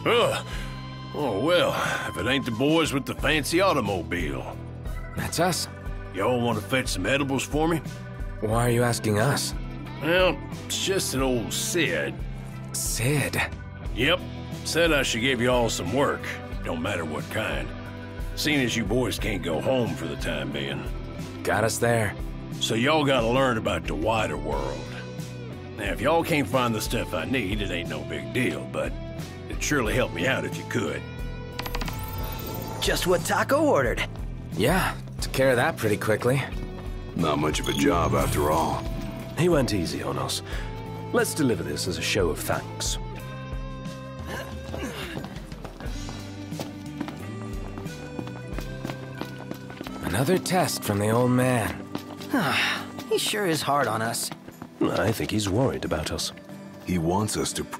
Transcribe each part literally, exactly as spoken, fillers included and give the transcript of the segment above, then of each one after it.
Ugh. Oh, well, if it ain't the boys with the fancy automobile. That's us. Y'all want to fetch some edibles for me? Why are you asking us? Well, it's just an old Sid. Sid? Yep. Said I should give y'all some work. Don't matter what kind. Seeing as you boys can't go home for the time being. Got us there. So y'all gotta learn about the wider world. Now, if y'all can't find the stuff I need, it ain't no big deal, but it'd surely help me out if you could. Just what Taco ordered. Yeah, took care of that pretty quickly. Not much of a job after all. He went easy on us. Let's deliver this as a show of thanks. Another test from the old man. He sure is hard on us. I think he's worried about us. He wants us to... Pr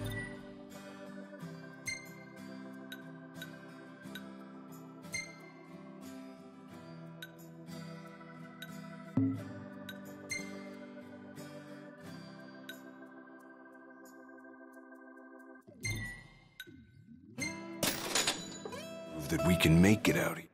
that we can make it out here.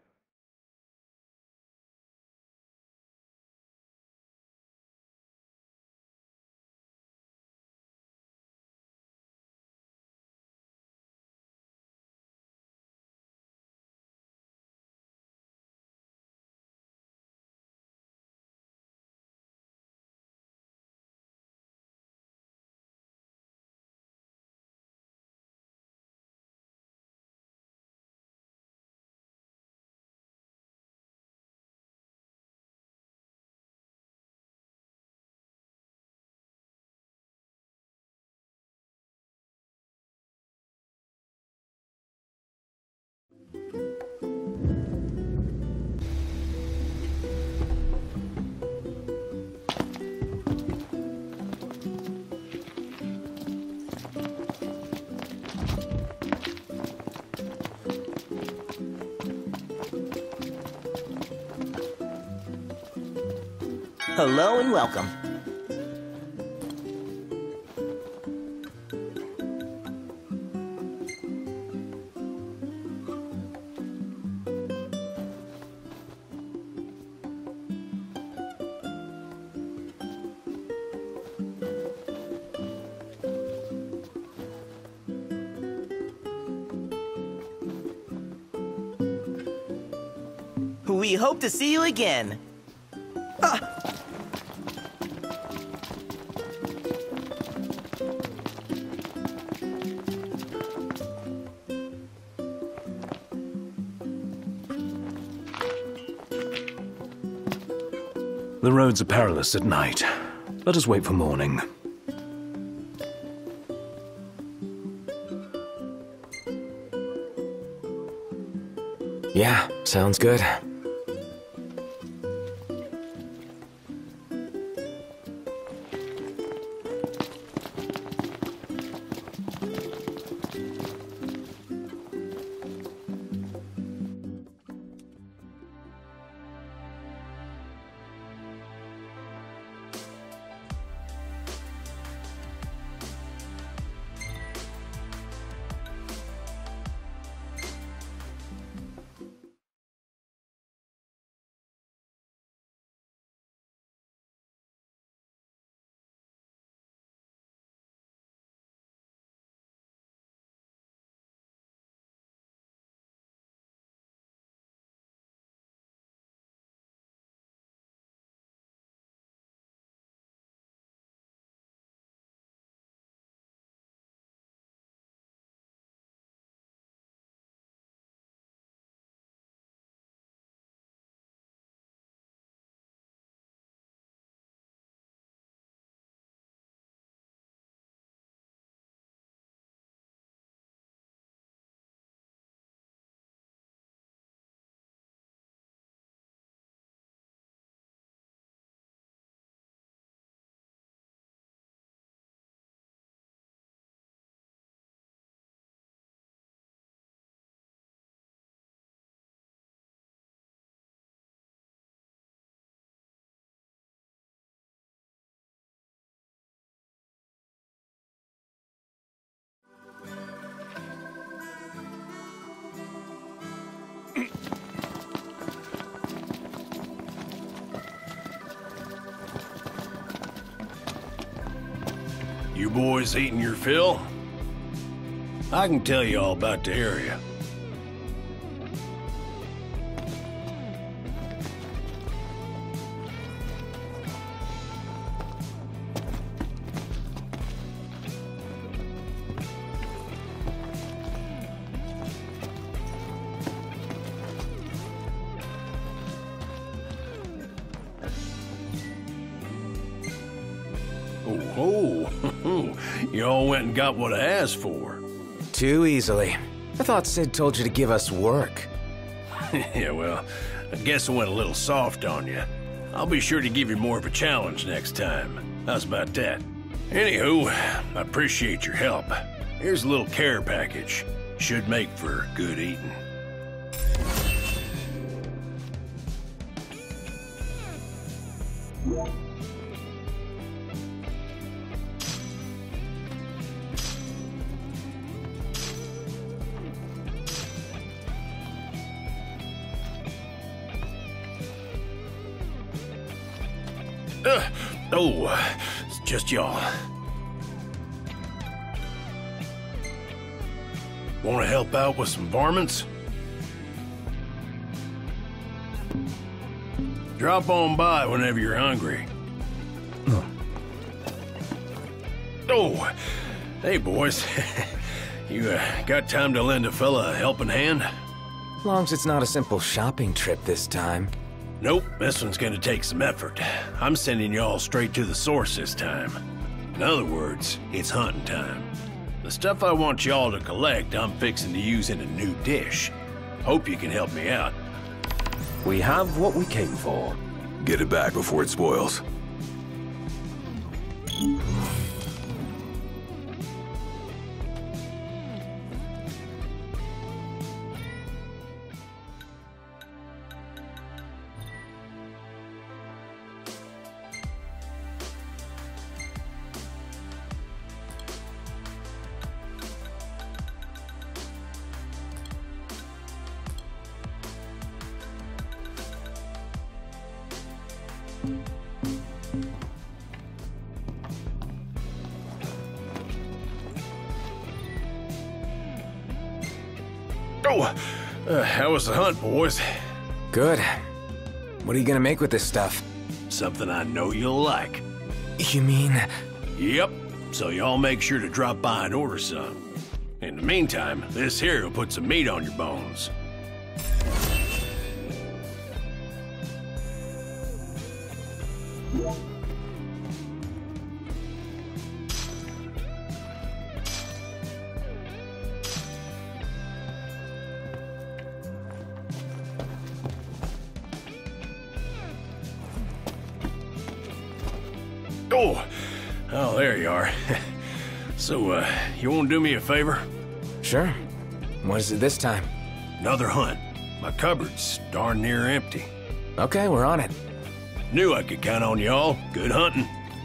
Hello and welcome. We hope to see you again. Ah! The roads are perilous at night. Let us wait for morning. Yeah, sounds good. You boys eating your fill? I can tell you all about the area. Oh, oh. You all went and got what I asked for. Too easily. I thought Sid told you to give us work. Yeah, well, I guess I went a little soft on you. I'll be sure to give you more of a challenge next time. How's about that? Anywho, I appreciate your help. Here's a little care package. Should make for good eating. Uh, oh, it's just y'all. Want to help out with some varmints? Drop on by whenever you're hungry. Oh. Oh, hey boys. You uh, got time to lend a fella a helping hand? As long as it's not a simple shopping trip this time. Nope, this one's gonna take some effort. I'm sending y'all straight to the source this time. In other words, it's hunting time. The stuff I want y'all to collect, I'm fixing to use in a new dish. Hope you can help me out. We have what we came for. Get it back before it spoils. Oh, uh, how was the hunt, boys? Good. What are you gonna make with this stuff? Something I know you'll like. You mean... Yep, so y'all make sure to drop by and order some. In the meantime, this here will put some meat on your bones. Oh, oh, there you are. So, uh, you won't do me a favor? Sure. What is it this time? Another hunt. My cupboard's darn near empty. Okay, we're on it. Knew I could count on y'all. Good hunting.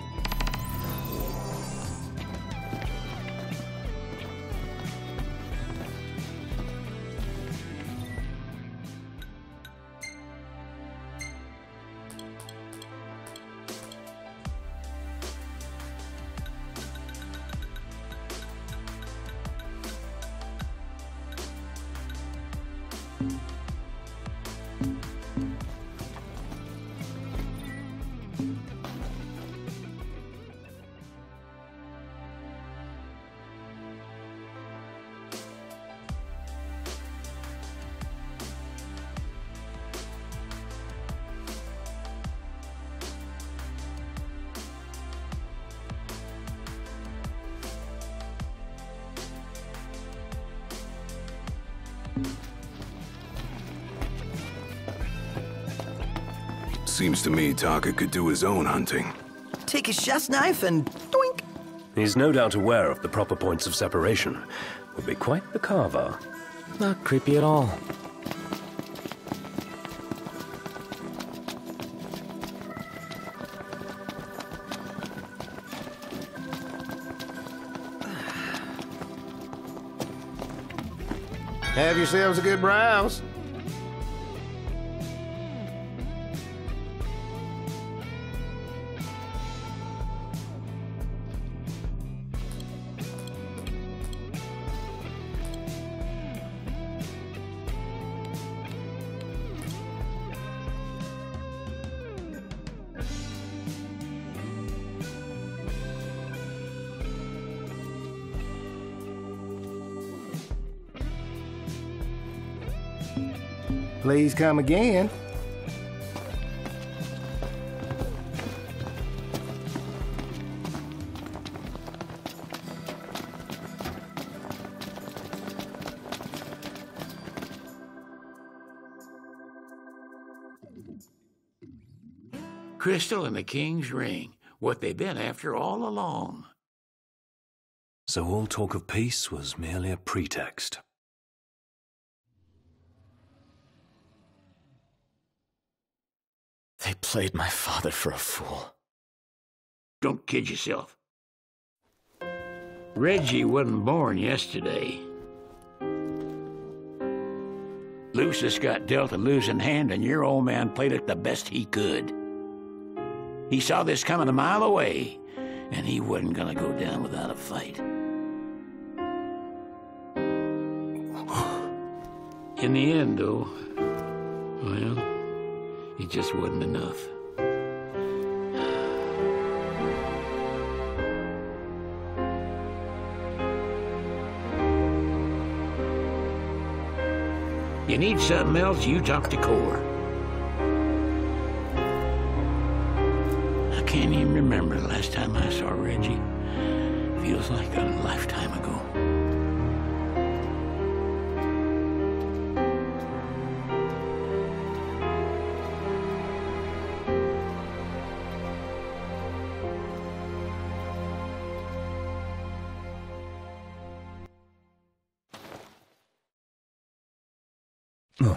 Seems to me Taka could do his own hunting. Take his chef's knife and doink. He's no doubt aware of the proper points of separation. Would be quite the carver. Not creepy at all. Have yourselves a good browse. Please come again. Crystal and the King's Ring, what they've been after all along. So all talk of peace was merely a pretext. They played my father for a fool. Don't kid yourself. Reggie wasn't born yesterday. Lucius got dealt a losing hand, and your old man played it the best he could. He saw this coming a mile away, and he wasn't gonna go down without a fight. In the end, though, well, it just wasn't enough. You need something else, you talk to Core. I can't even remember the last time I saw Reggie. Feels like a lifetime ago. Oh.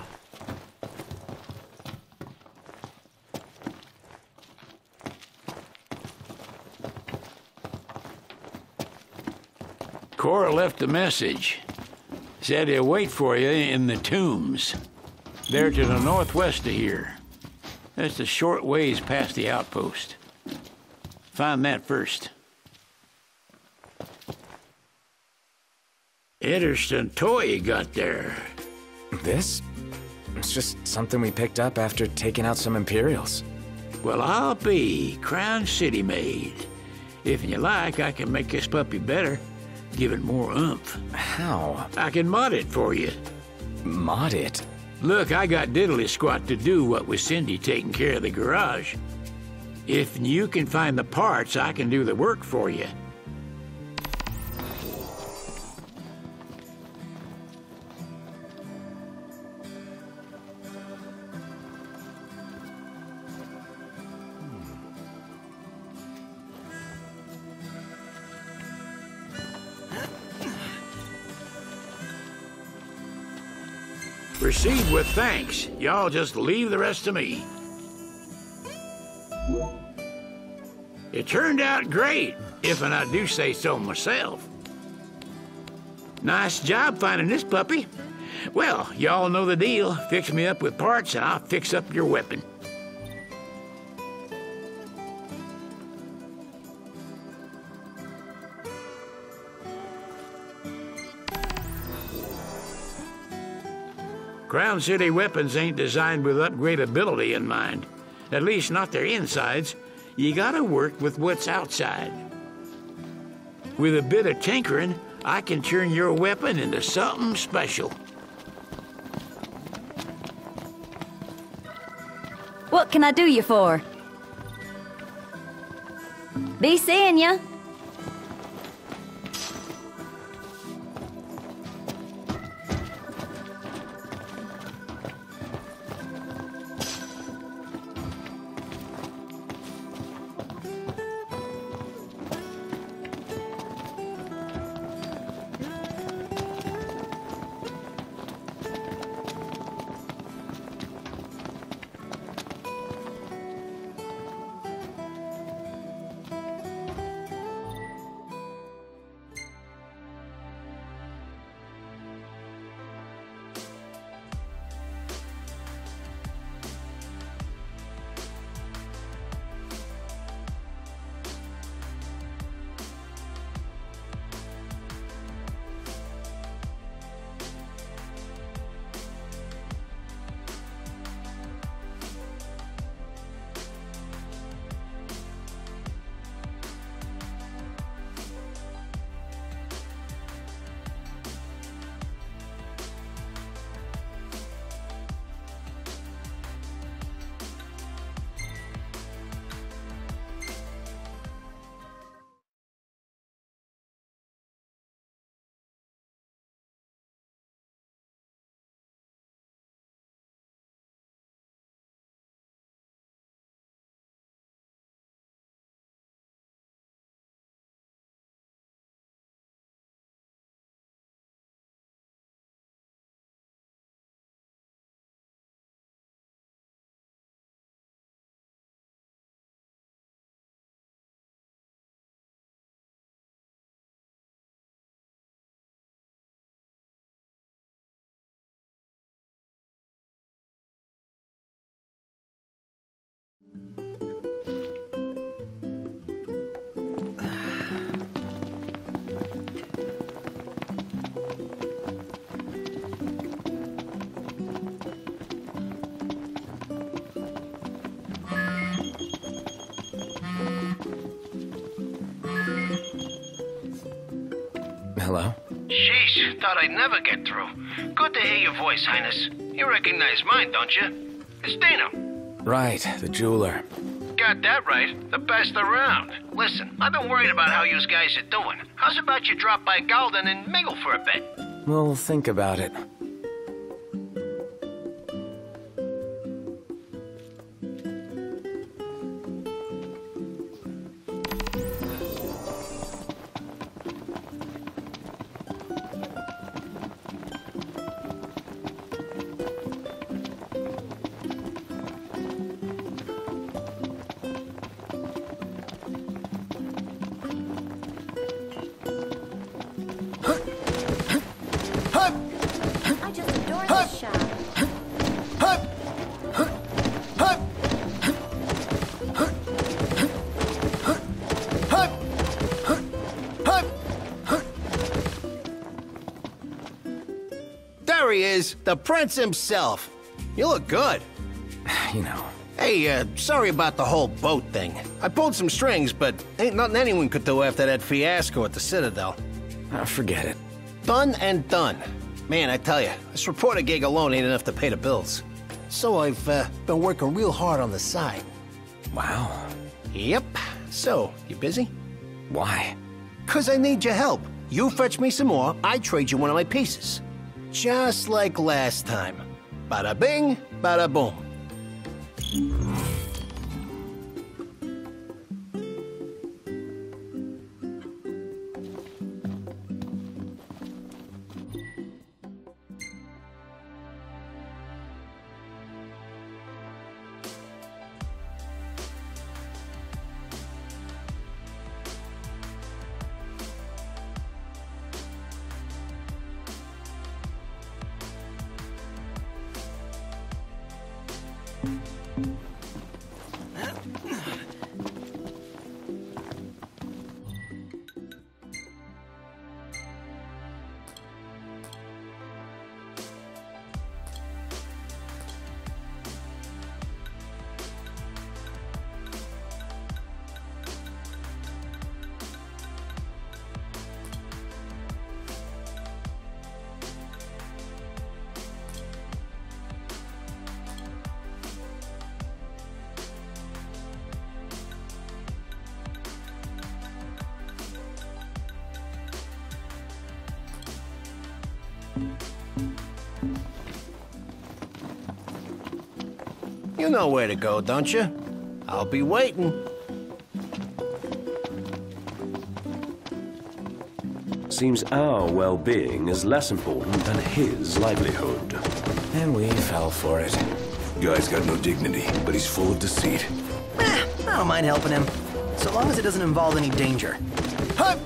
Cora left a message. Said he'll wait for you in the tombs. They're to the northwest of here. That's a short ways past the outpost. Find that first. Interesting toy you got there. This? It's just something we picked up after taking out some Imperials. Well, I'll be Crown City made. If you like, I can make this puppy better. Give it more oomph. How? I can mod it for you. Mod it? Look, I got diddly squat to do what with Cindy taking care of the garage. If you can find the parts, I can do the work for you. Proceed with thanks. Y'all just leave the rest to me. It turned out great, if and I do say so myself. Nice job finding this puppy. Well, y'all know the deal. Fix me up with parts and I'll fix up your weapon. Crown City weapons ain't designed with upgradability in mind. At least not their insides. You gotta work with what's outside. With a bit of tinkering, I can turn your weapon into something special. What can I do you for? Be seeing ya. Hello? Sheesh, thought I'd never get through. Good to hear your voice, Highness. You recognize mine, don't you? It's Dino. Right, the jeweler. Got that right. The best around. Listen, I've been worried about how you guys are doing. How's about you drop by Galden and mingle for a bit? We'll think about it. I just adore this shop. There he is, the prince himself. You look good. You know. Hey, uh, sorry about the whole boat thing. I pulled some strings, but ain't nothing anyone could do after that fiasco at the Citadel. Uh, forget it. Done and done. Man, I tell you, this reporter gig alone ain't enough to pay the bills. So I've uh, been working real hard on the side. Wow. Yep. So, you busy? Why? 'Cause I need your help. You fetch me some more, I trade you one of my pieces. Just like last time. Bada bing, bada boom. You know where to go, don't you? I'll be waiting. Seems our well-being is less important than his livelihood. And we fell for it. Guy's got no dignity, but he's full of deceit. Eh, I don't mind helping him, so long as it doesn't involve any danger. Hup!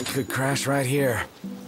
Could crash right here.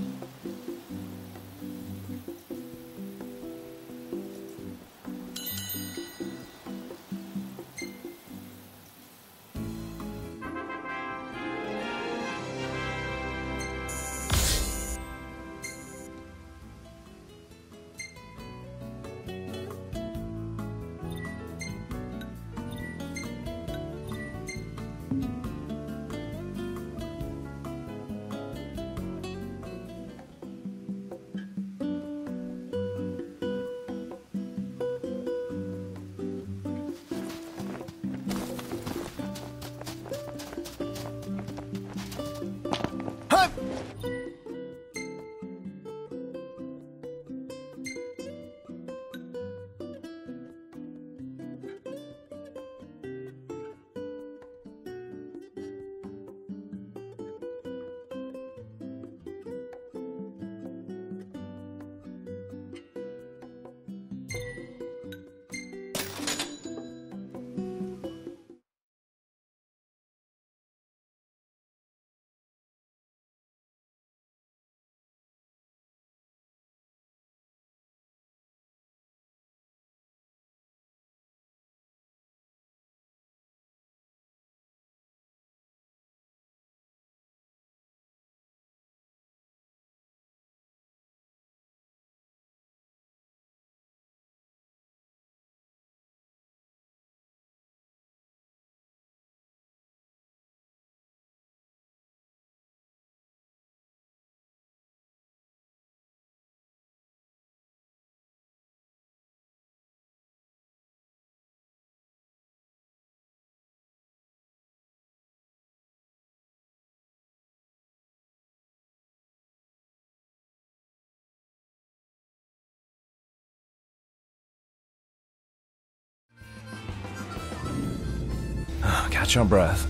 Catch your breath.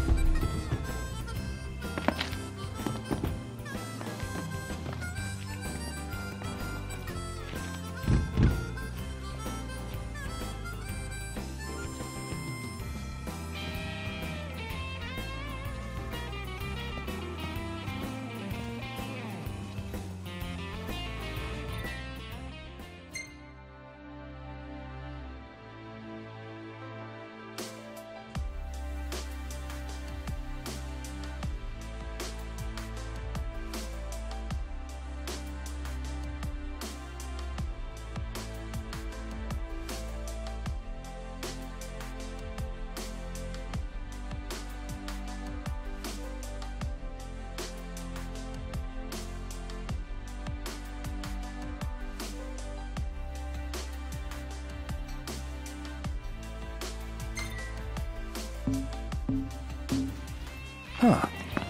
Huh.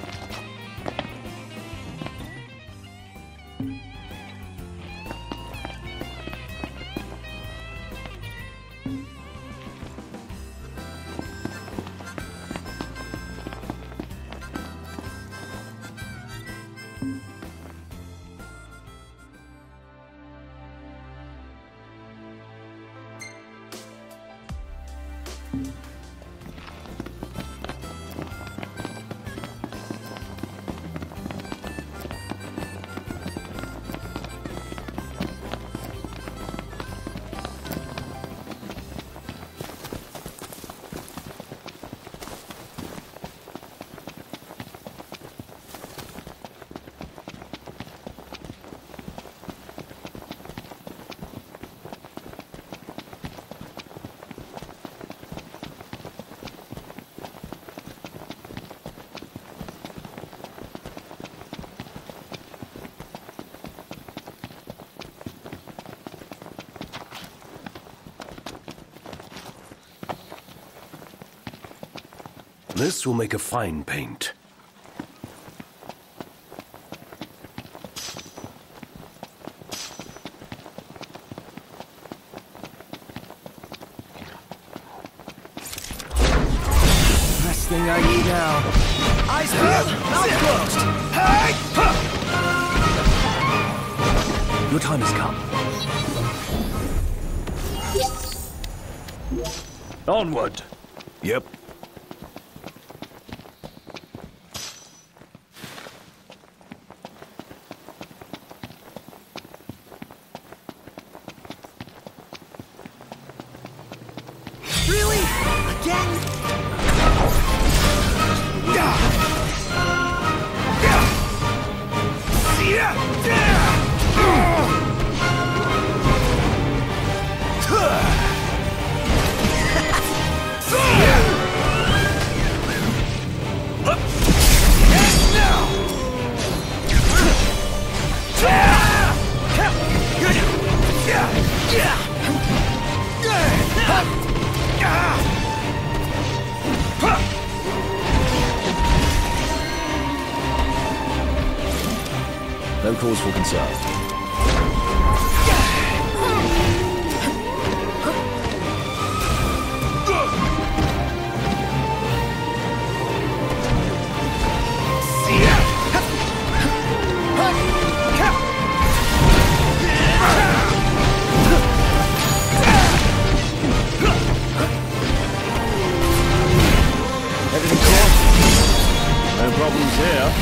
This will make a fine paint. Last thing I need now. Eyes peeled, mouth closed. Your time has come. Onward. Yep. No cause for concern. Everything cool? No problems here.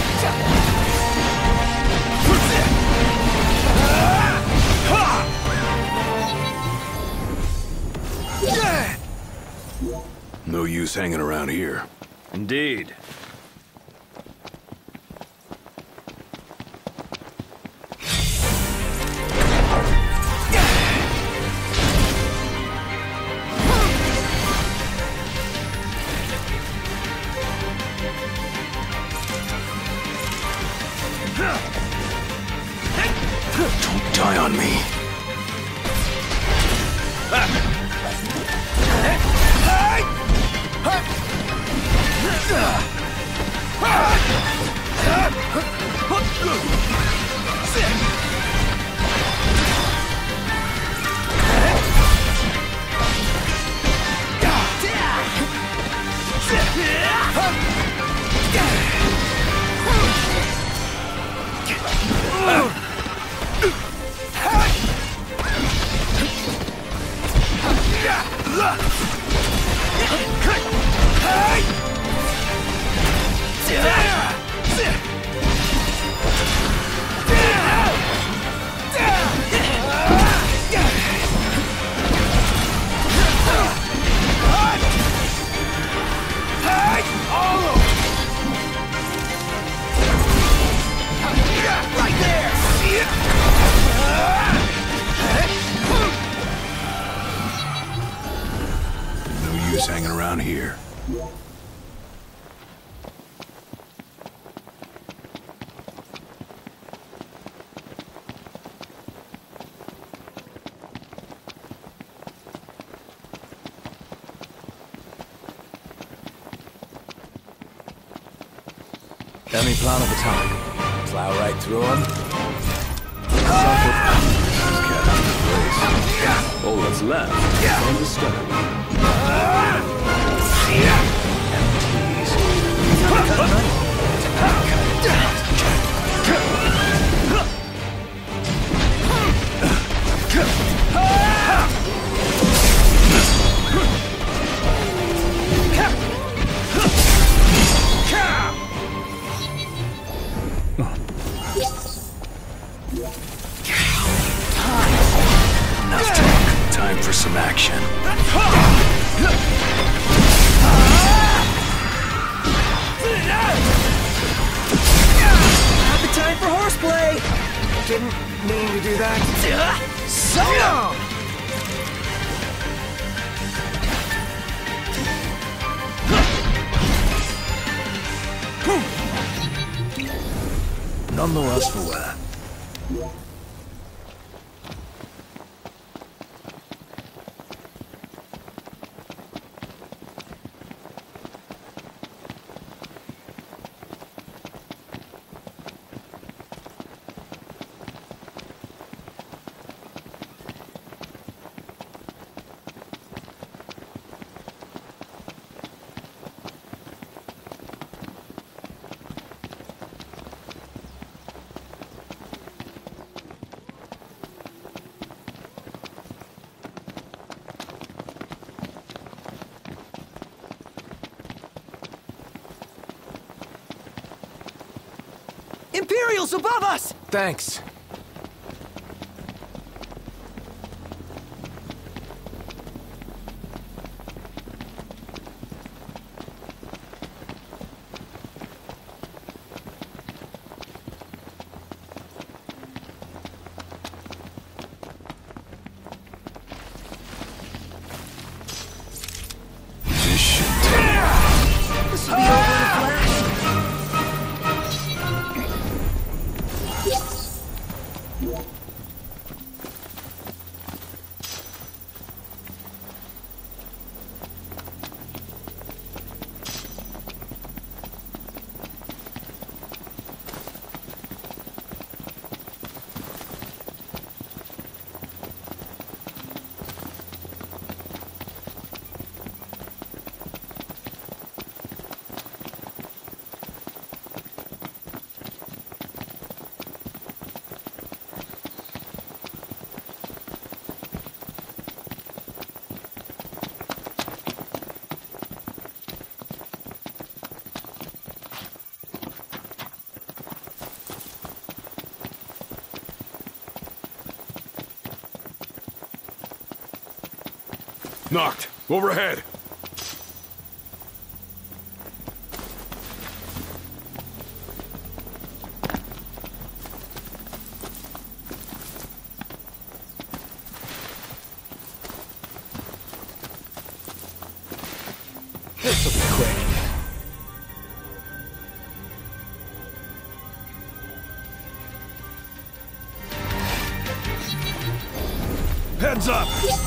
No use hanging around here. Indeed. Don't die on me. No use hanging around here. Any plan of attack? Plow right through them? All that's left is on the stone. Enough talk. Time for some action. Appetite for horseplay! Didn't mean to do that. So long! None the worse for wear. Imperials above us! Thanks. This should take. This will be over in a flash. Knocked. Overhead. This'll be quick. Heads up!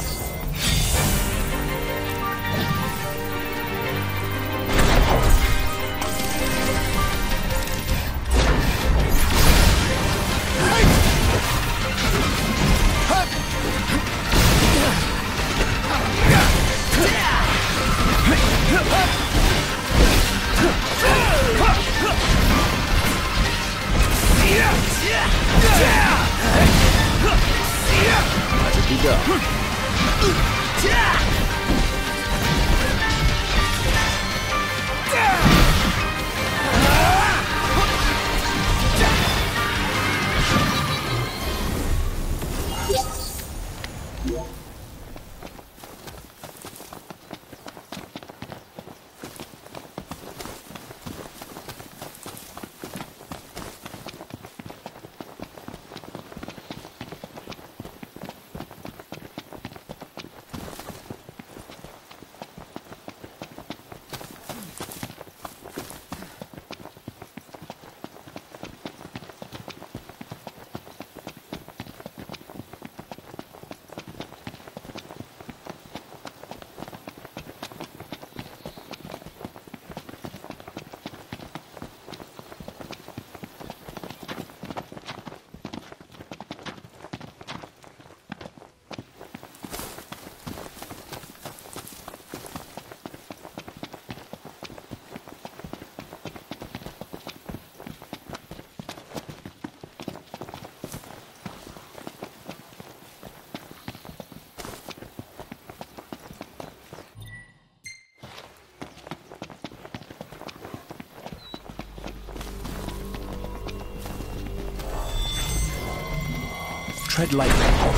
Tread lightly.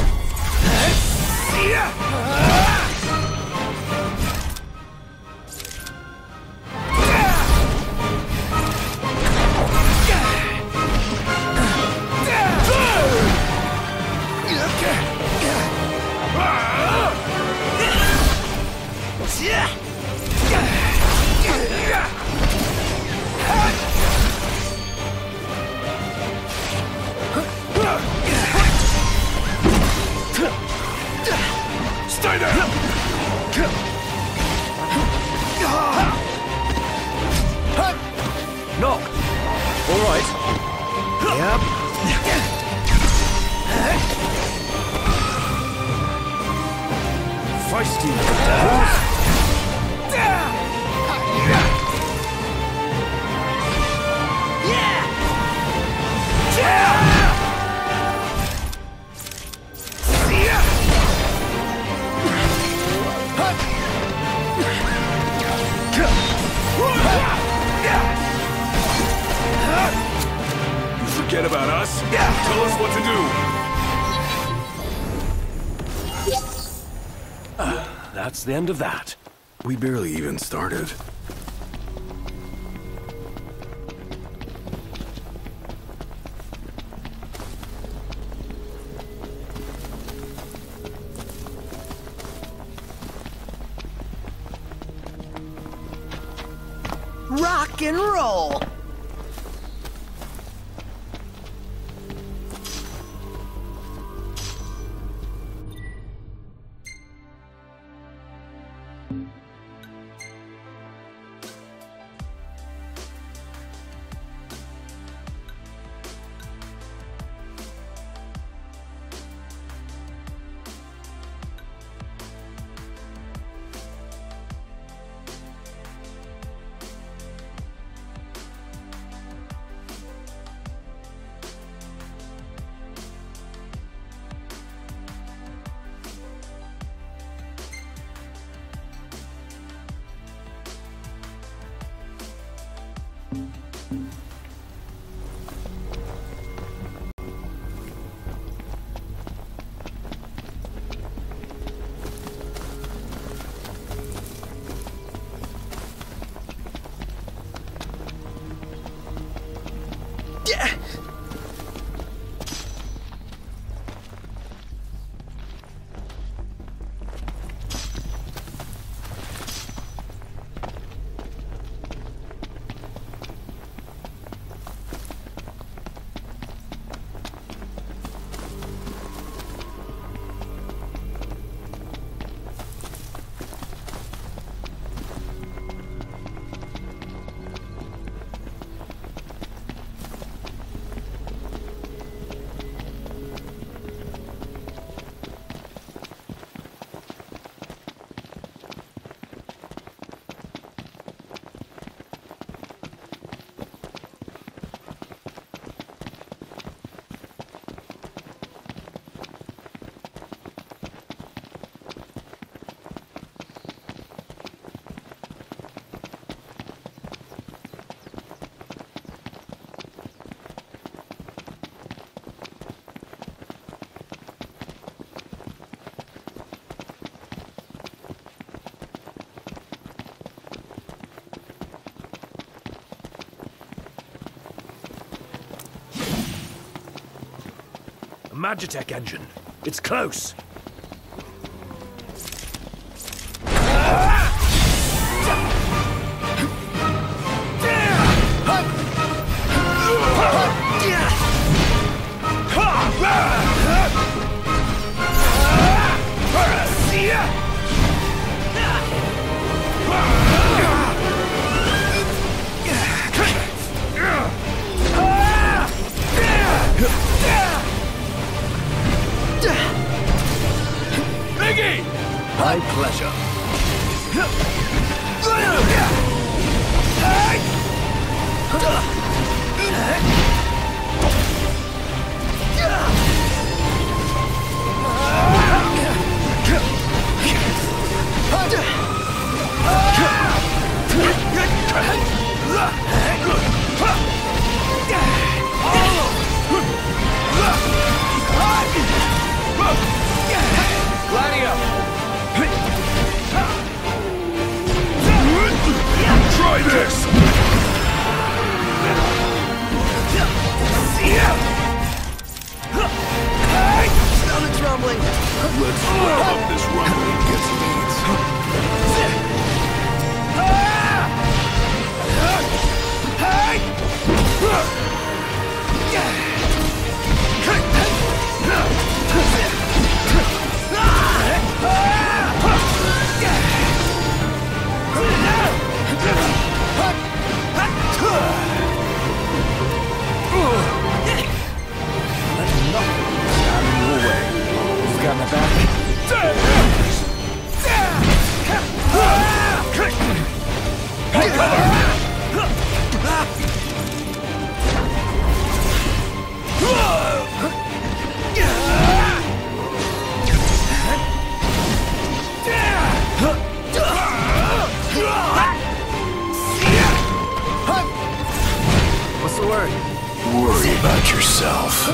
Forget about us. Tell us what to do. Uh, that's the end of that. We barely even started. Rock and roll! Magitech engine. It's close. My pleasure. Try this! Smell the trembling. Let's rev up this rumble and get some eats. You've got my back. What's the word? Worry about yourself.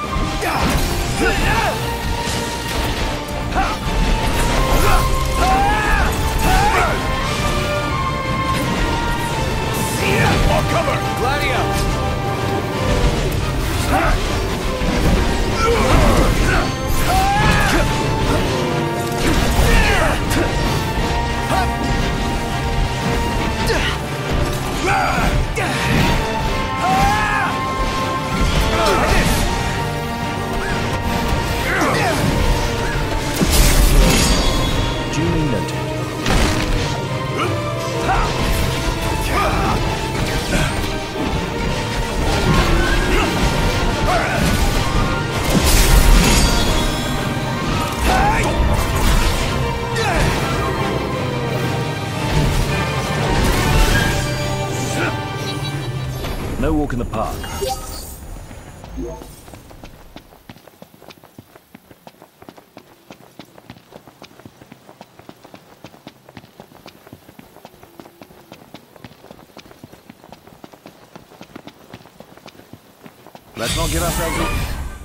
More cover! Gladio! Duly noted. No walk in the park. Let's not get ourselves...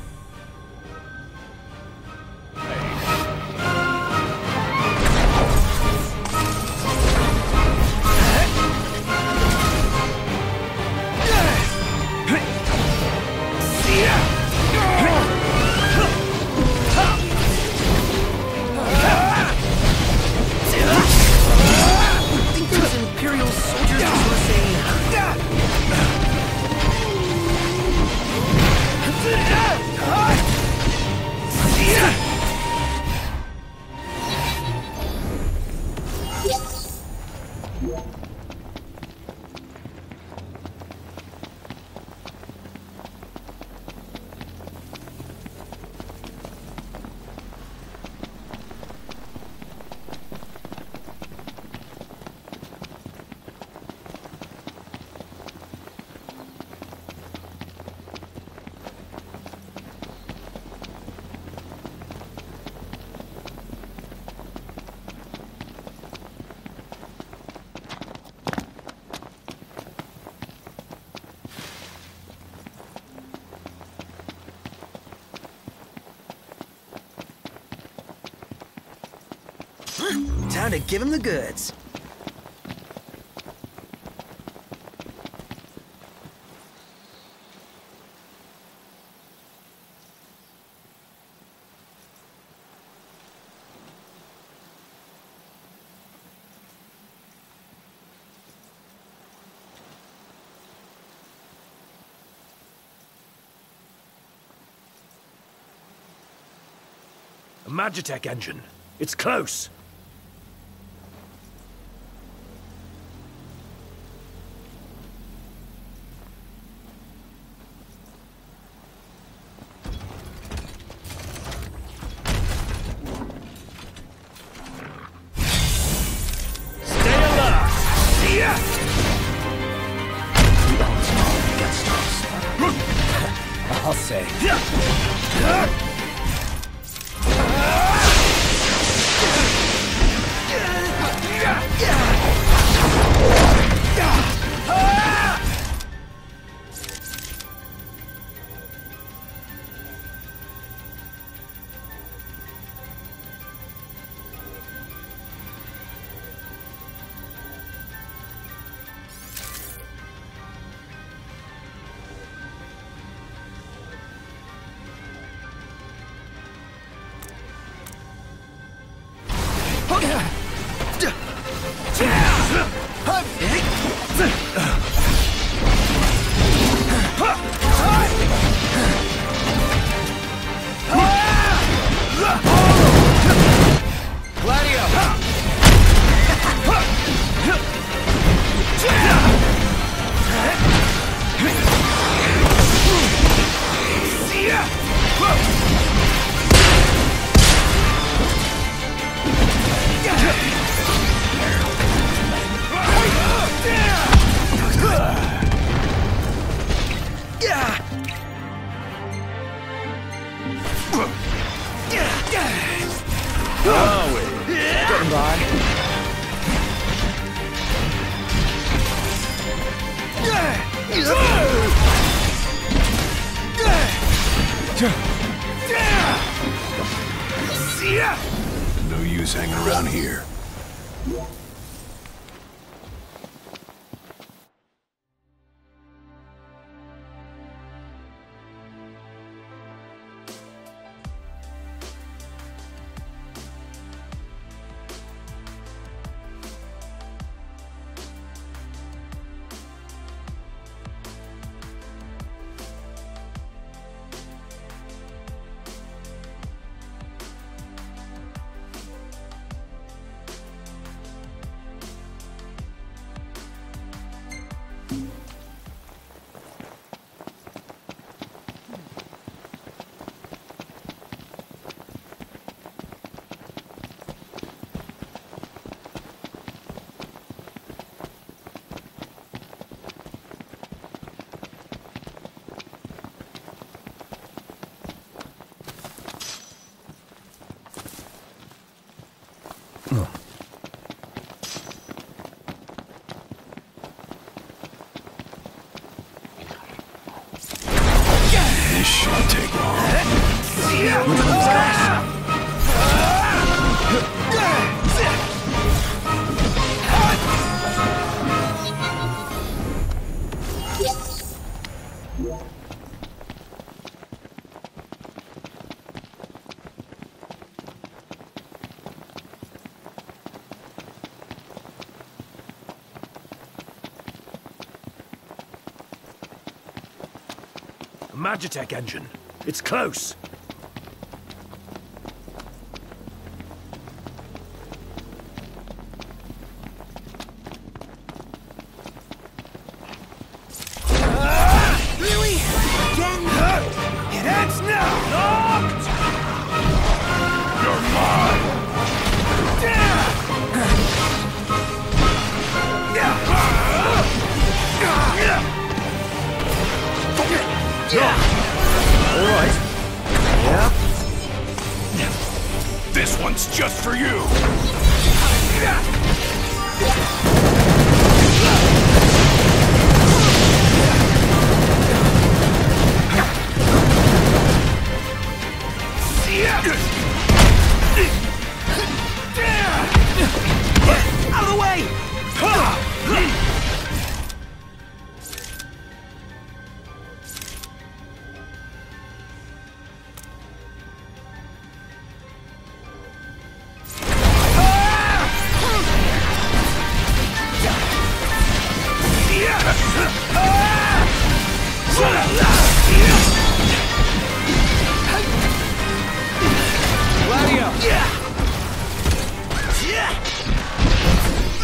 Time to give him the goods. Magitech engine. It's close. Stay alert! Yeah! The ultimate gets tossed. I'll say. No use hanging around here. This shouldn't take long. Magitech engine. It's close. Really? Again? It ends now! Locked! You're mine! All right. Yeah. This one's just for you! Out of the way! Gladio!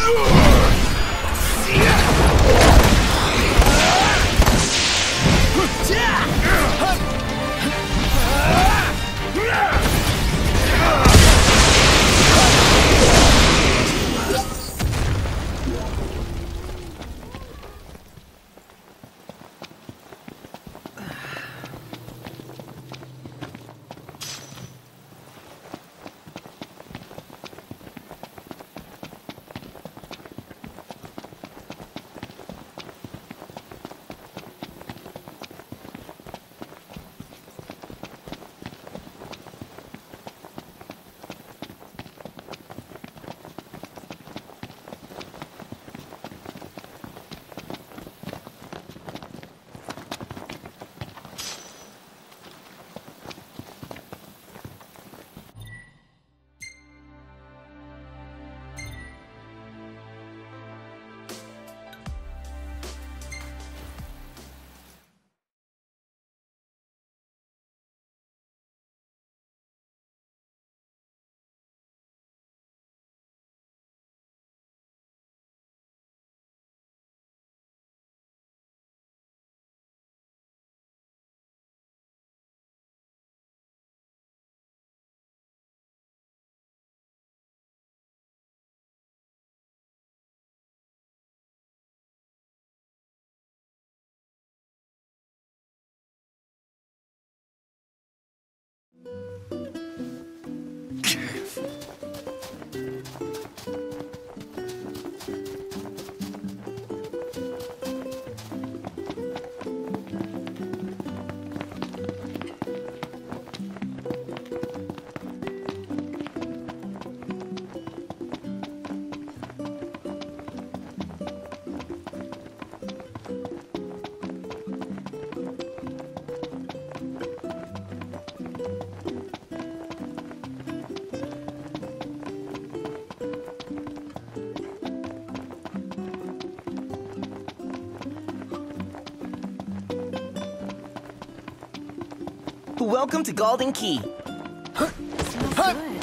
Welcome to Golden Key. Smells good.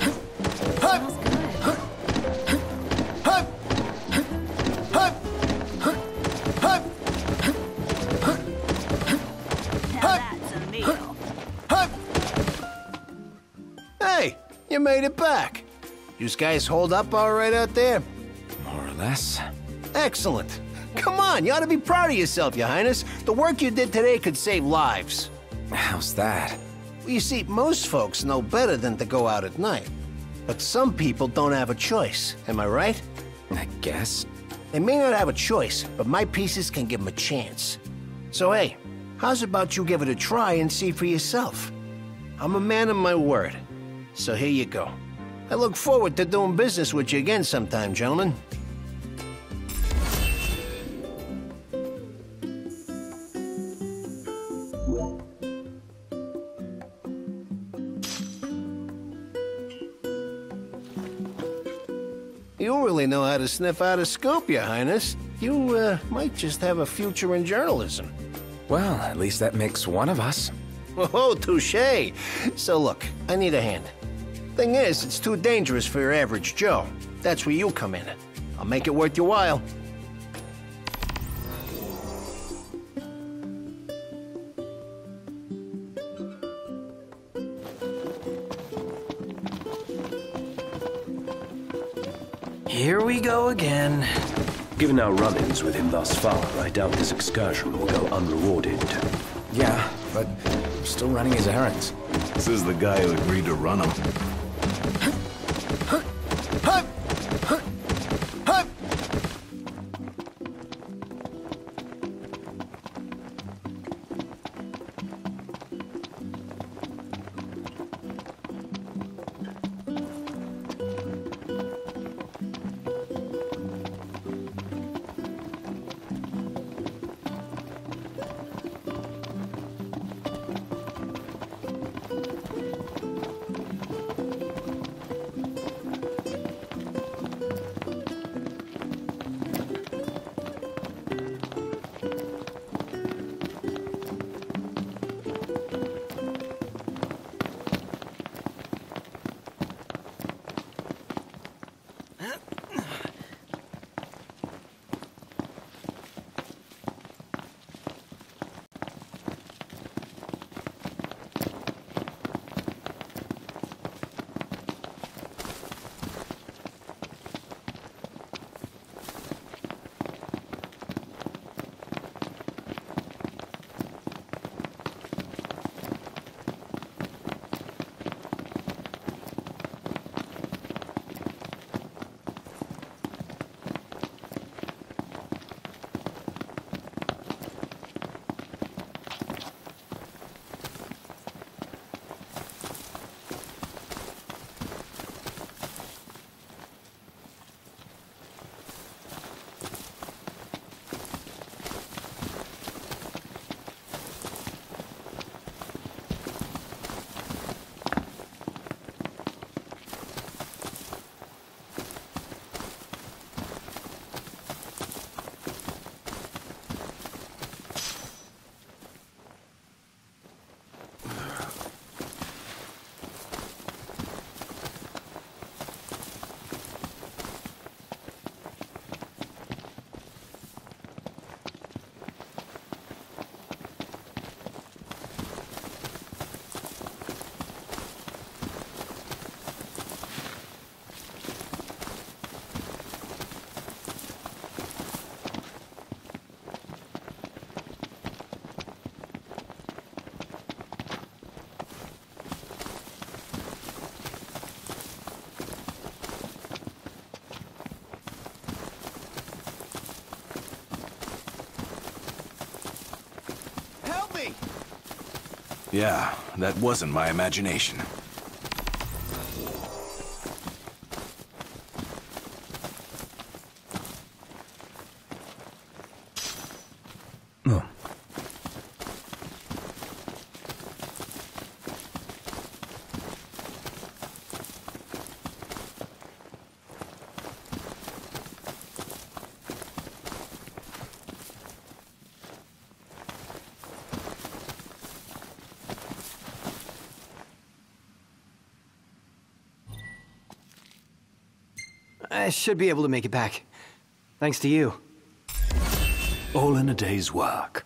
Smells good. Now that's a meal. Hey, you made it back. You guys hold up all right out there? More or less. Excellent. Come on, you ought to be proud of yourself, Your Highness. The work you did today could save lives. How's that? Well, you see, most folks know better than to go out at night. But some people don't have a choice, am I right? I guess. They may not have a choice, but my pieces can give them a chance. So hey, how's about you give it a try and see for yourself? I'm a man of my word. So here you go. I look forward to doing business with you again sometime, gentlemen. You really know how to sniff out a scoop, Your Highness. You, uh, might just have a future in journalism. Well, at least that makes one of us. Oh, touché. So look, I need a hand. Thing is, it's too dangerous for your average Joe. That's where you come in. I'll make it worth your while. Here we go again. Given our run-ins with him thus far, I doubt this excursion will go unrewarded. Yeah, but we're still running his errands. This is the guy who agreed to run them. Yeah, that wasn't my imagination. Oh. I should be able to make it back. Thanks to you. All in a day's work.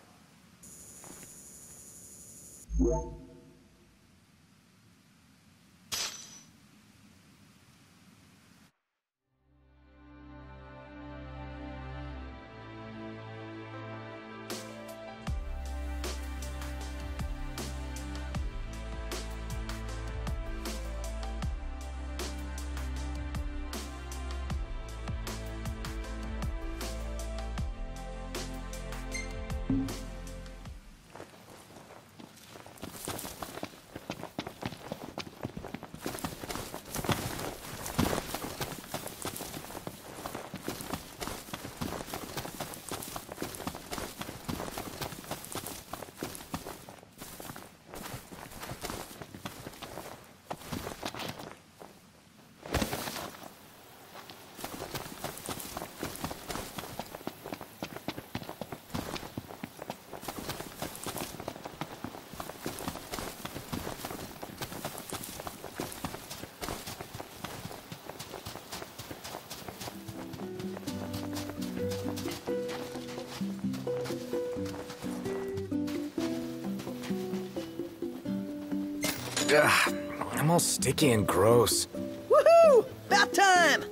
Ugh, I'm all sticky and gross. Woohoo! About time!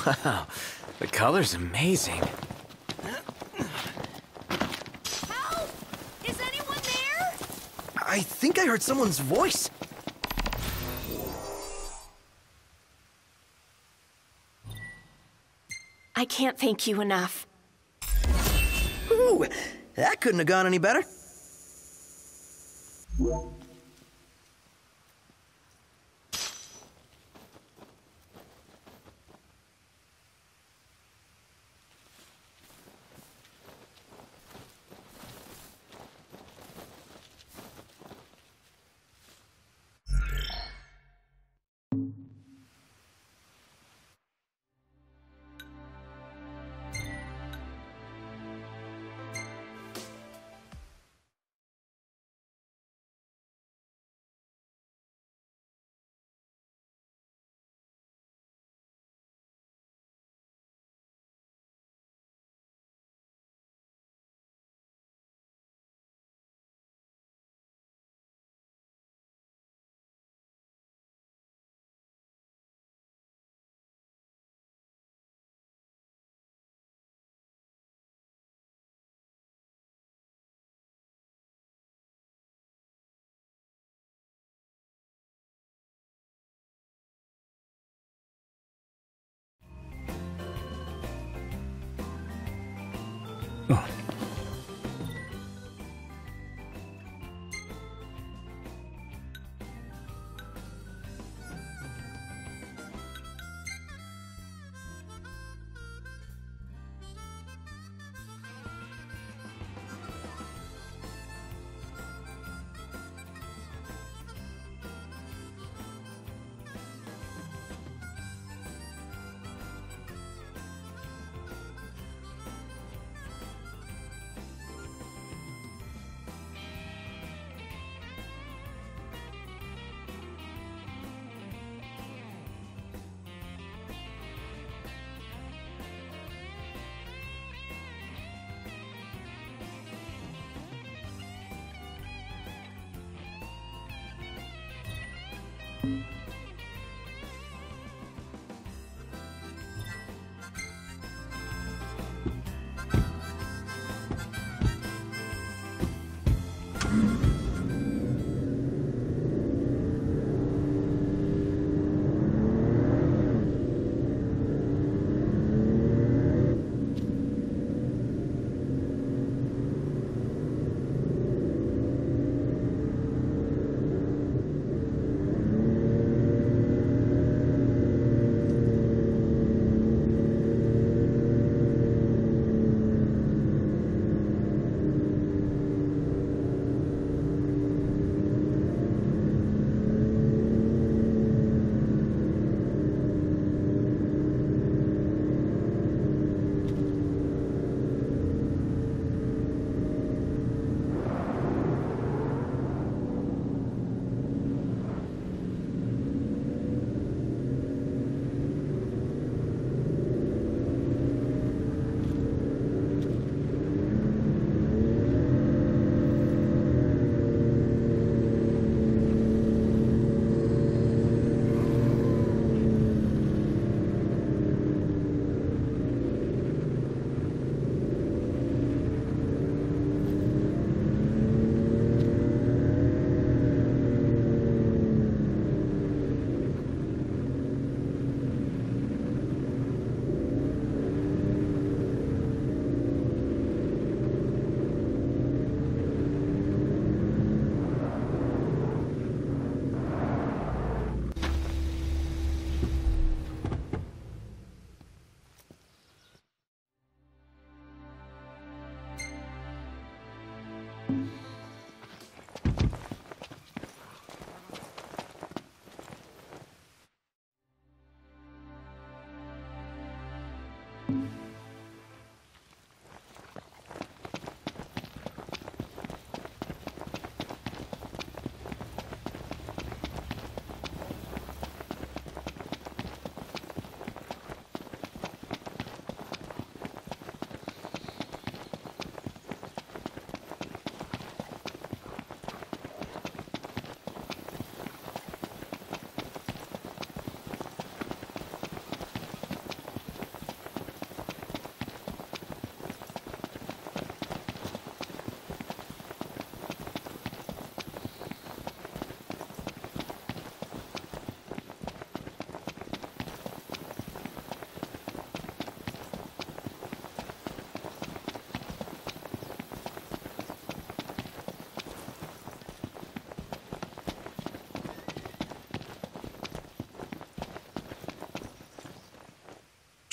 Wow, the color's amazing. Help! Is anyone there? I think I heard someone's voice. I can't thank you enough. Ooh, that couldn't have gone any better. Oh.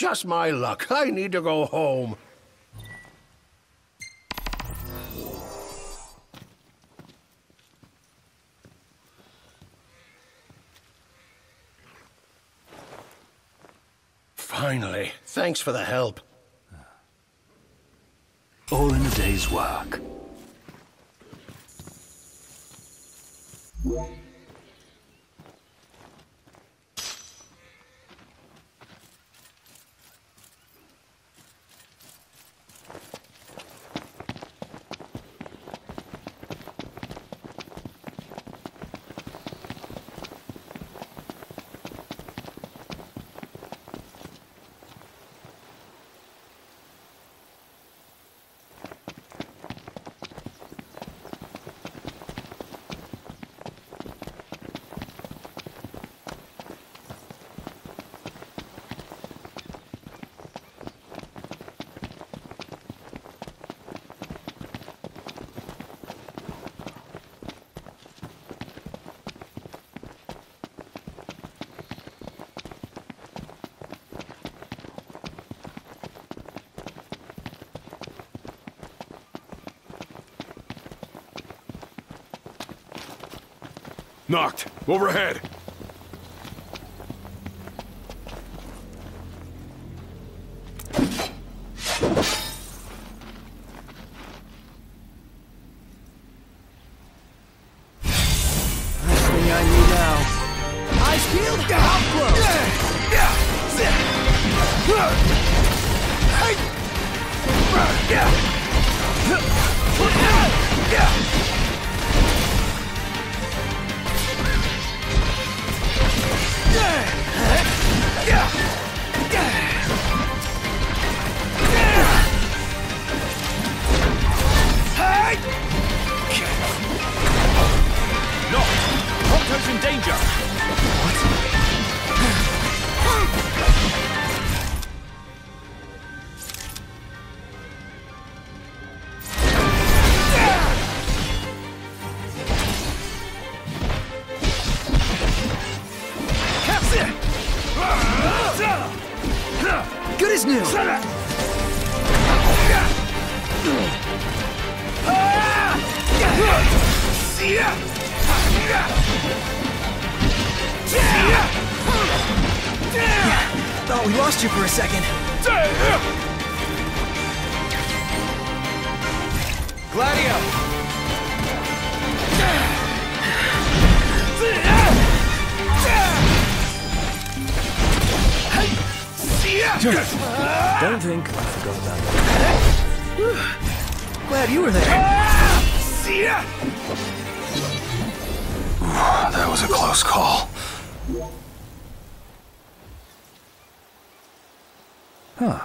Just my luck. I need to go home. Finally. Thanks for the help. All in a day's work. Knocked. Overhead. Thing I need now. Eyes peeled, out close. No! Ponto's in danger! Good as new. Thought we lost you for a second. Gladio! Don't think I forgot about that. Glad you were there. That was a close call. Huh.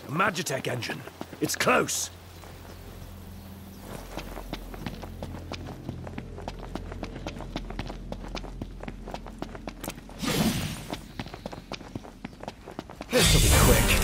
A Magitech engine. It's close. This'll be quick.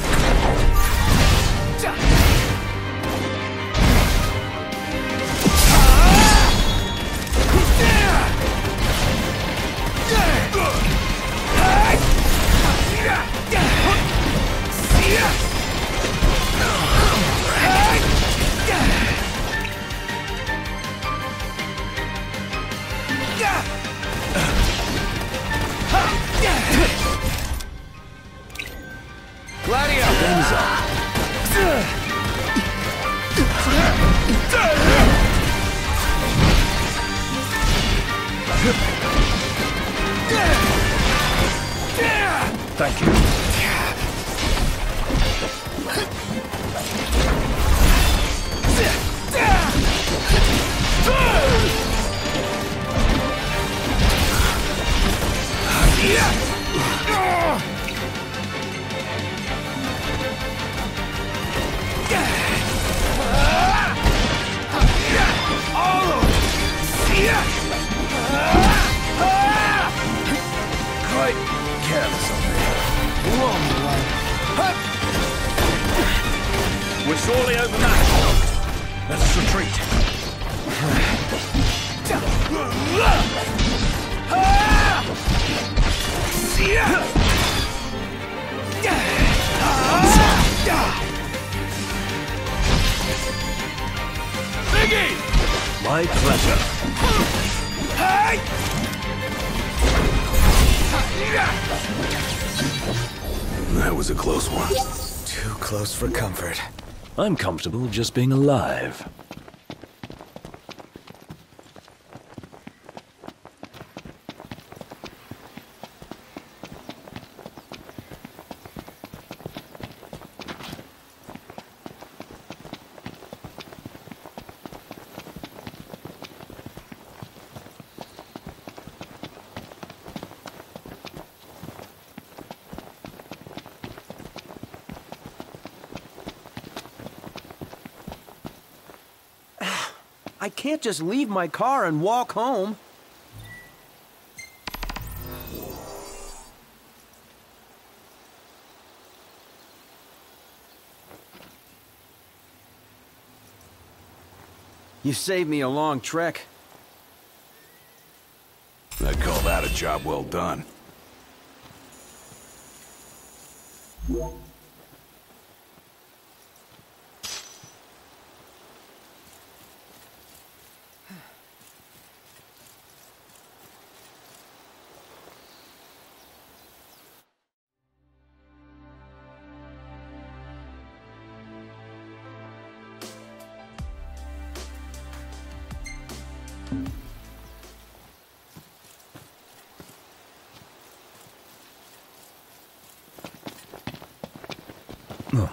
Thank you. Quite careless of me. We're sorely overmatched. Let us retreat. Biggie! My pleasure. That was a close one. Too close for comfort. I'm comfortable just being alive. I can't just leave my car and walk home. You saved me a long trek. I'd call that a job well done. Oh.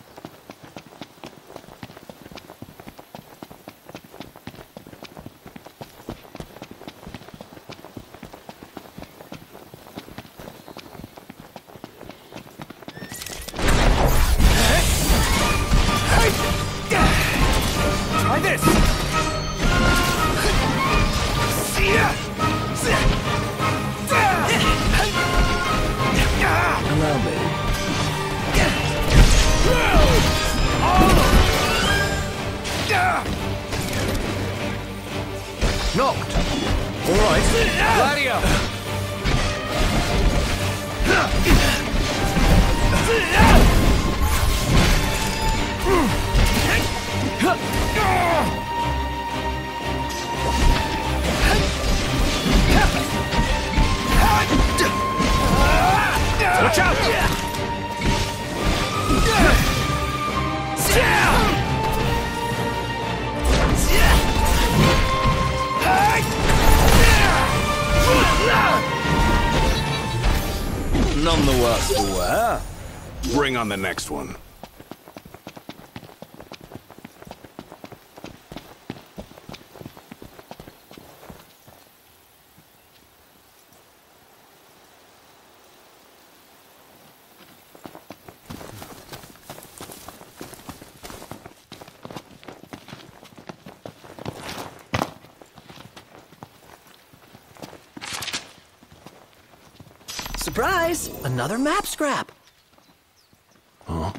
Try this! Allow me. Knocked! Alright, Gladio! Watch out! None the worse for wear. Bring on the next one. Surprise! Another map scrap. Huh?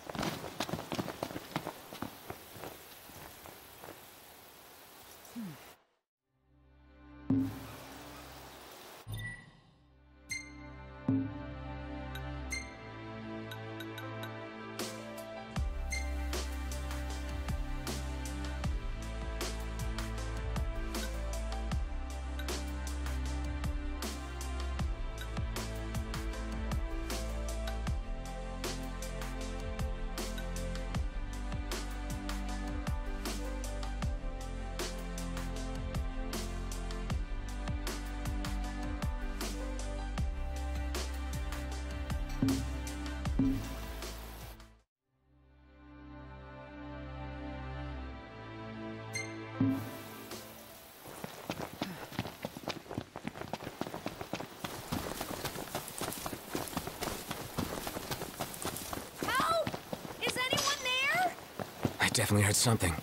Help! Is anyone there? I definitely heard something.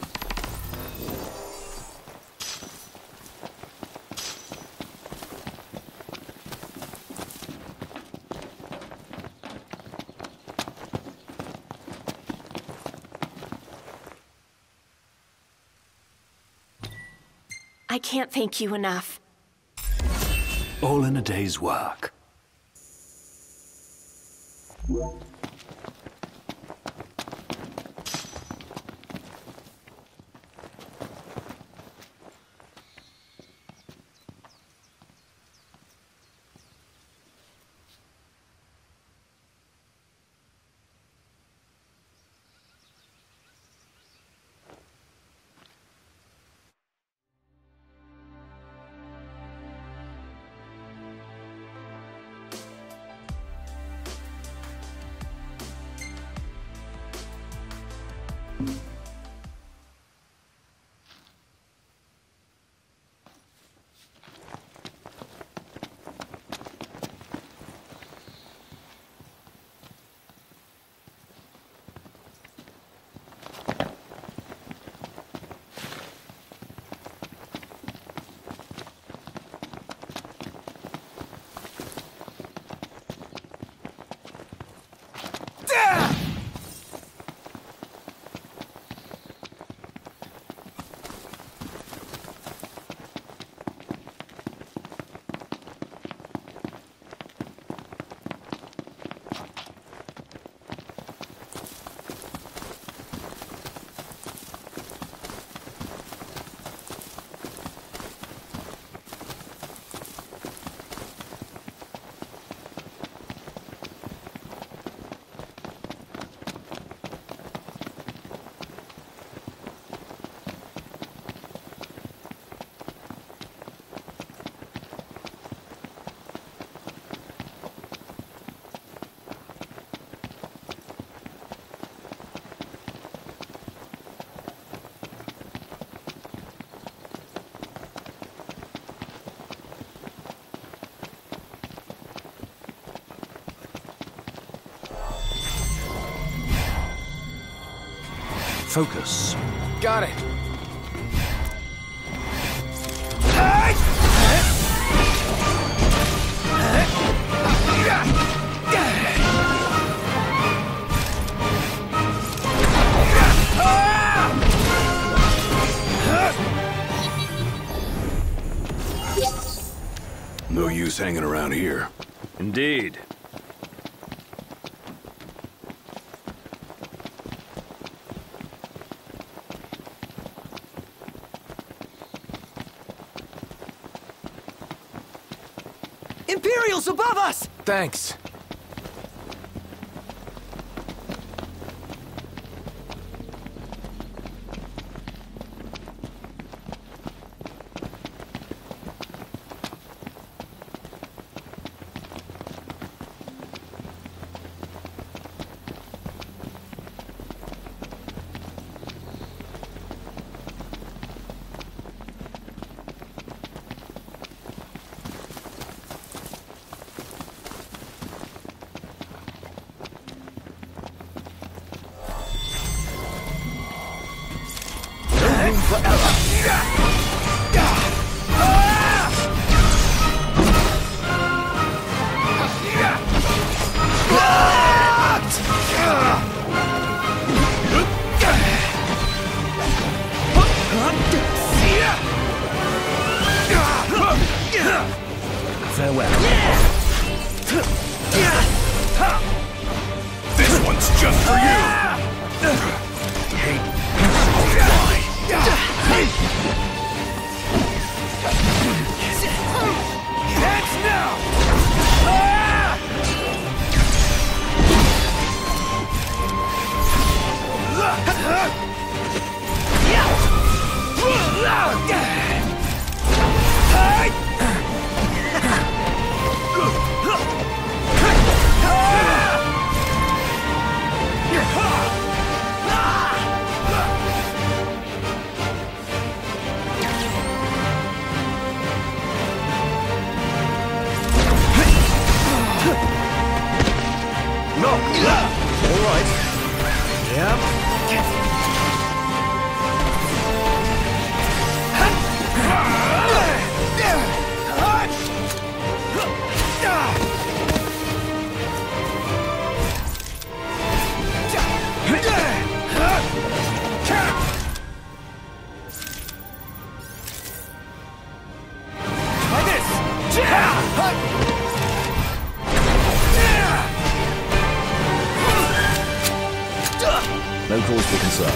I can't thank you enough. All in a day's work. Focus. Got it. No use hanging around here. Indeed. Imperials above us! Thanks. This one's just for you! Hate. Fly. Catch now! No! All right. Yep. No cause for concern.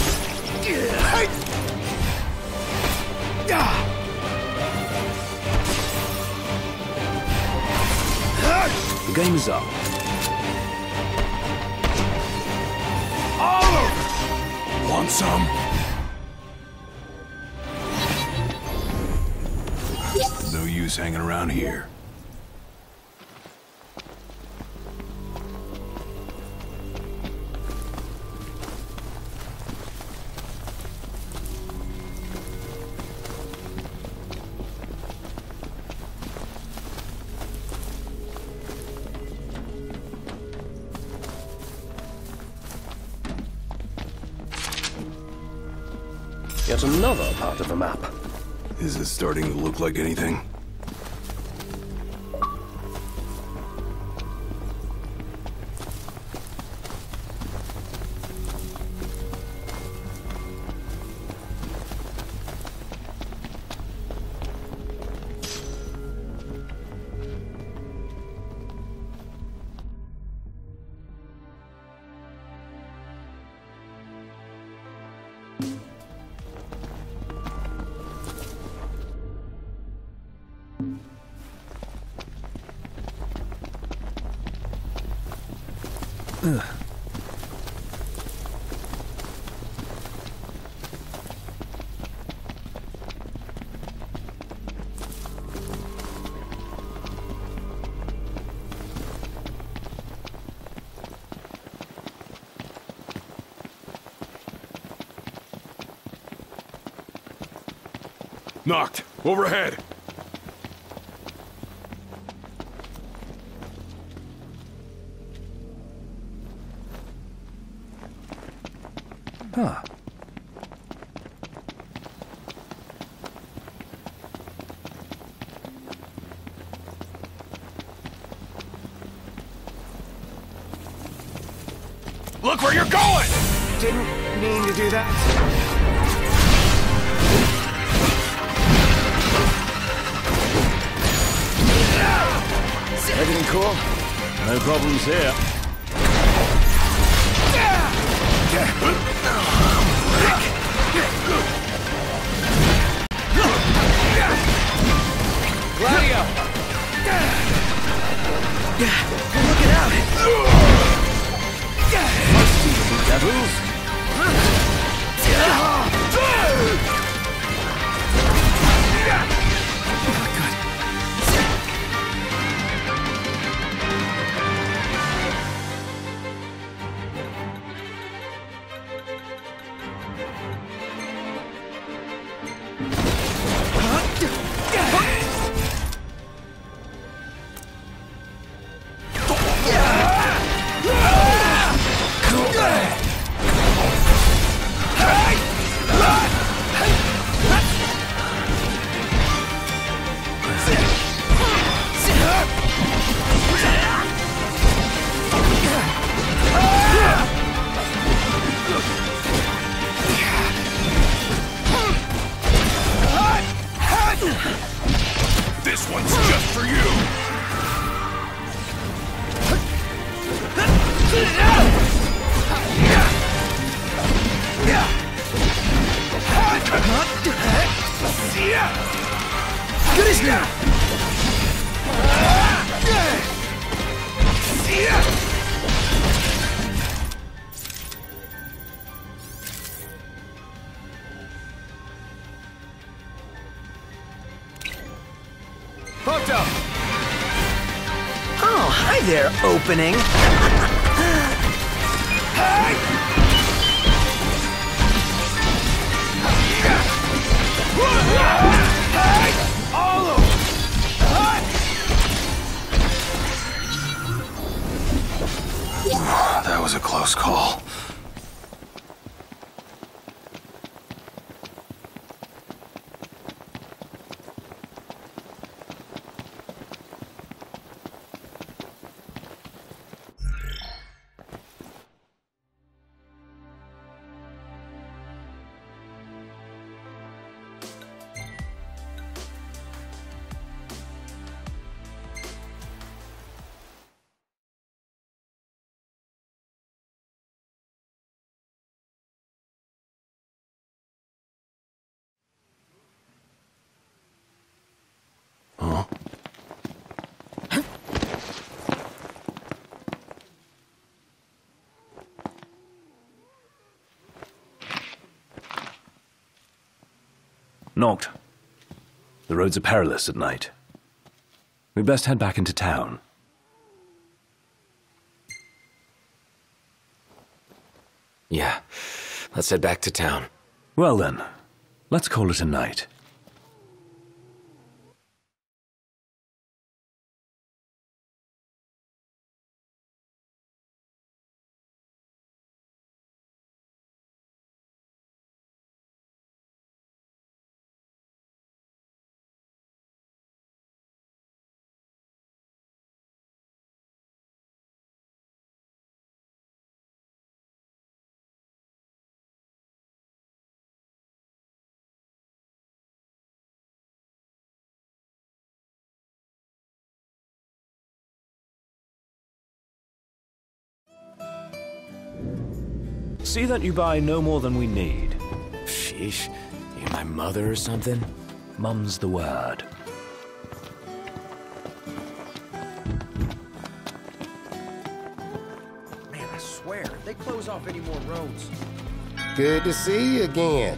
The game is up. All over! Want some? No use hanging around here. Yet another part of the map. Is it starting to look like anything? Ugh. Knocked. Overhead. Huh. Look where you're going! Didn't mean to do that. Everything cool? No problems here. Gladio! Look it out! Devils? hi there, opening. That was a close call. Huh? Knocked. The roads are perilous at night. We'd best head back into town. Yeah, let's head back to town. Well then, let's call it a night. See that you buy no more than we need. Sheesh, you my mother or something? Mum's the word. Man, I swear, if they close off any more roads. Good to see you again.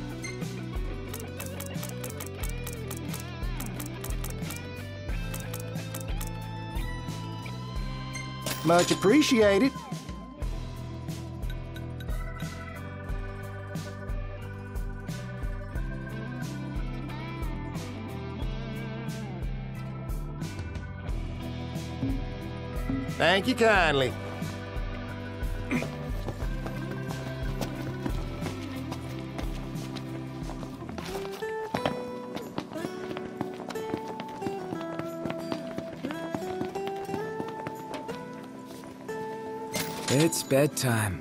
Much appreciated. Thank you kindly. It's bedtime.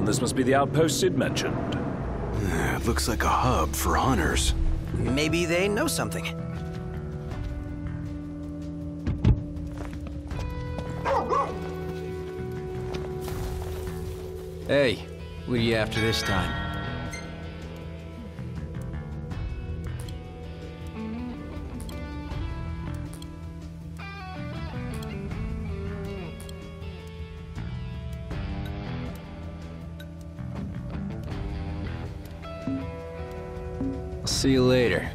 then this must be the outpost Sid mentioned. It looks like a hub for hunters. Maybe they know something. Hey, what are you after this time? I'll see you later.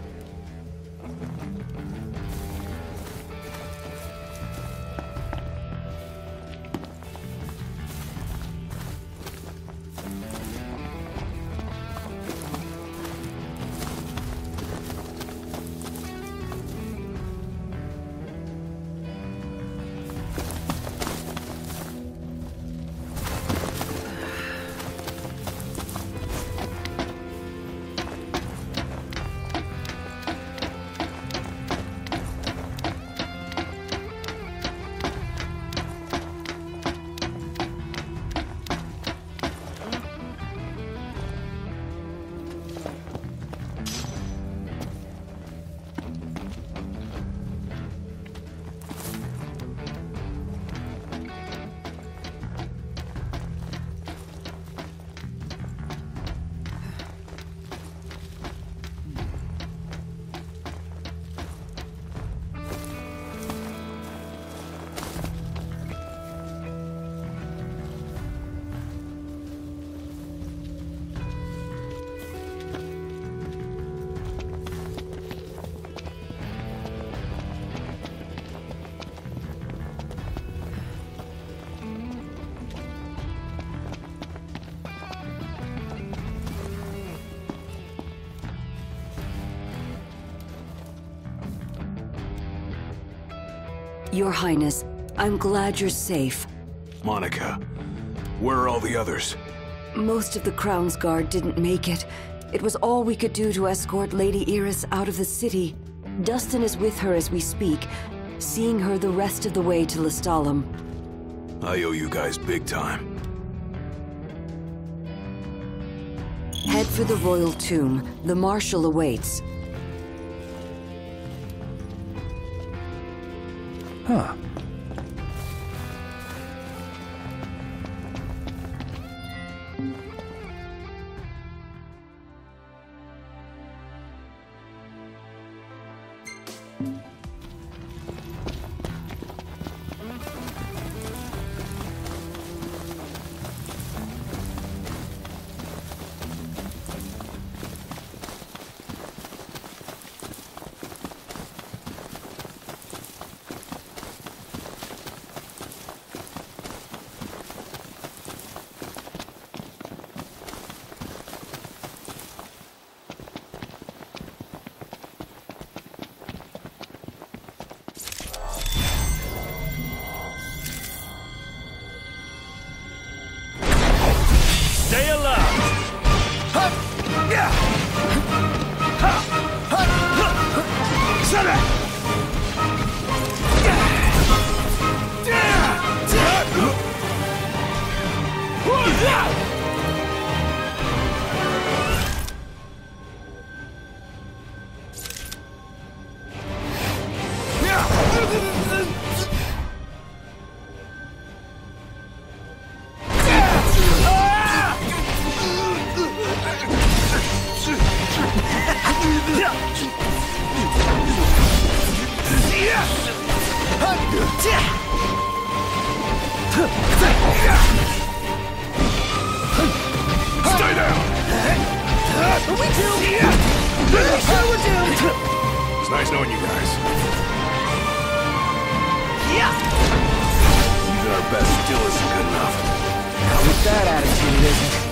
Your Highness, I'm glad you're safe. Monica, where are all the others? Most of the Crown's Guard didn't make it. It was all we could do to escort Lady Iris out of the city. Dustin is with her as we speak, seeing her the rest of the way to Lestalem. I owe you guys big time. Head for the Royal Tomb. The Marshal awaits. Huh. Stay alive! Shut up! Stay down! Are we doomed? Pretty sure we're doomed! It's nice knowing you guys. Yeah! Even our best still isn't good enough. Now with that attitude, it isn't.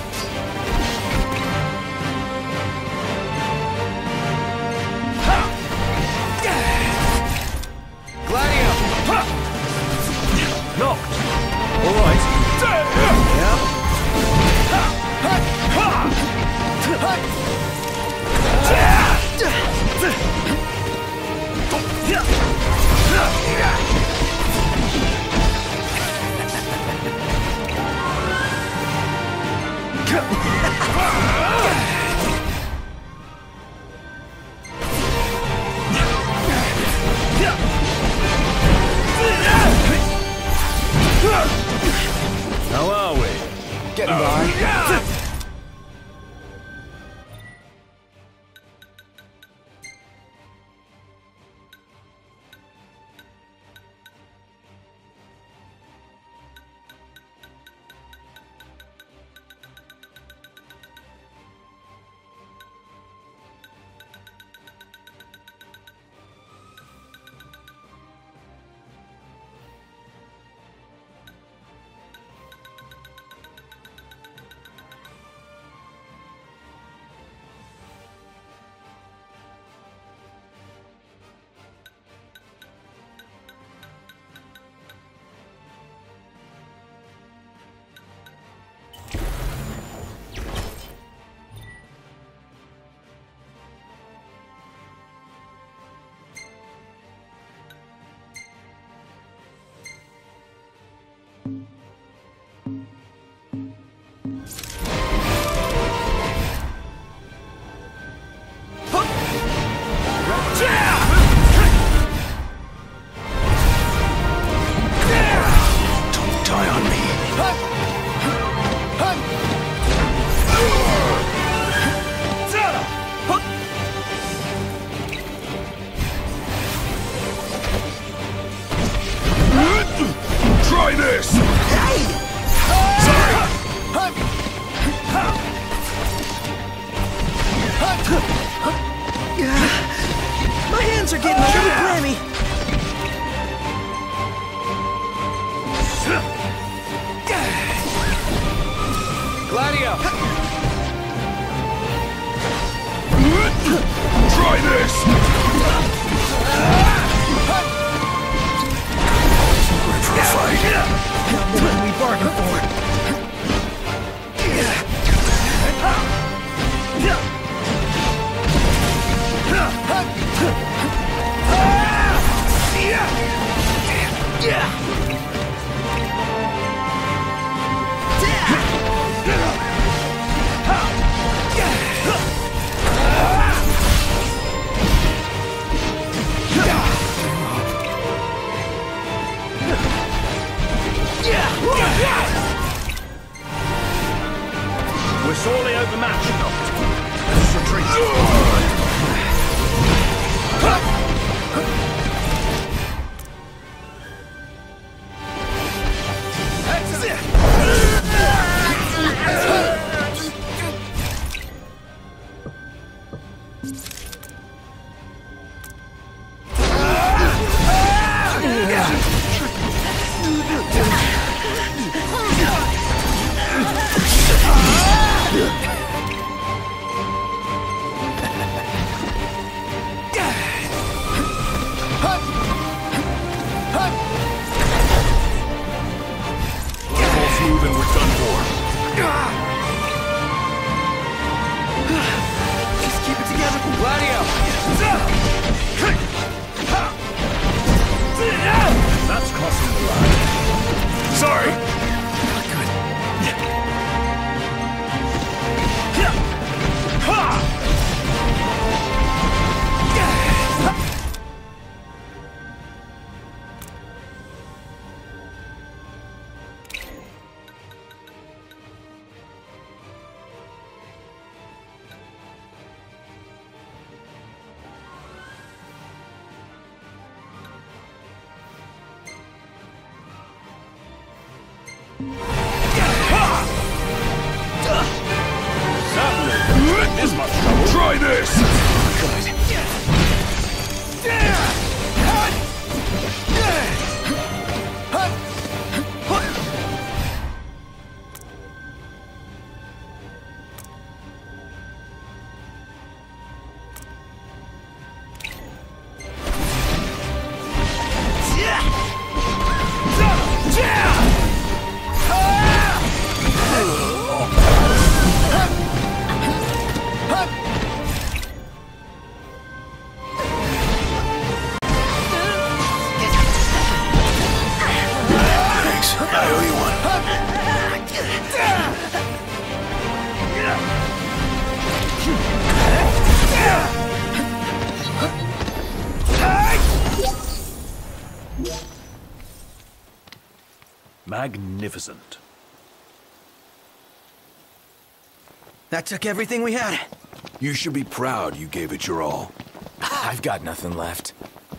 Gladio! Knocked! Alright. Yep. How are we? Getting by. We're sorely overmatched. Let's retreat. This much trouble. Try this! Magnificent. That took everything we had. You should be proud you gave it your all. I've got nothing left.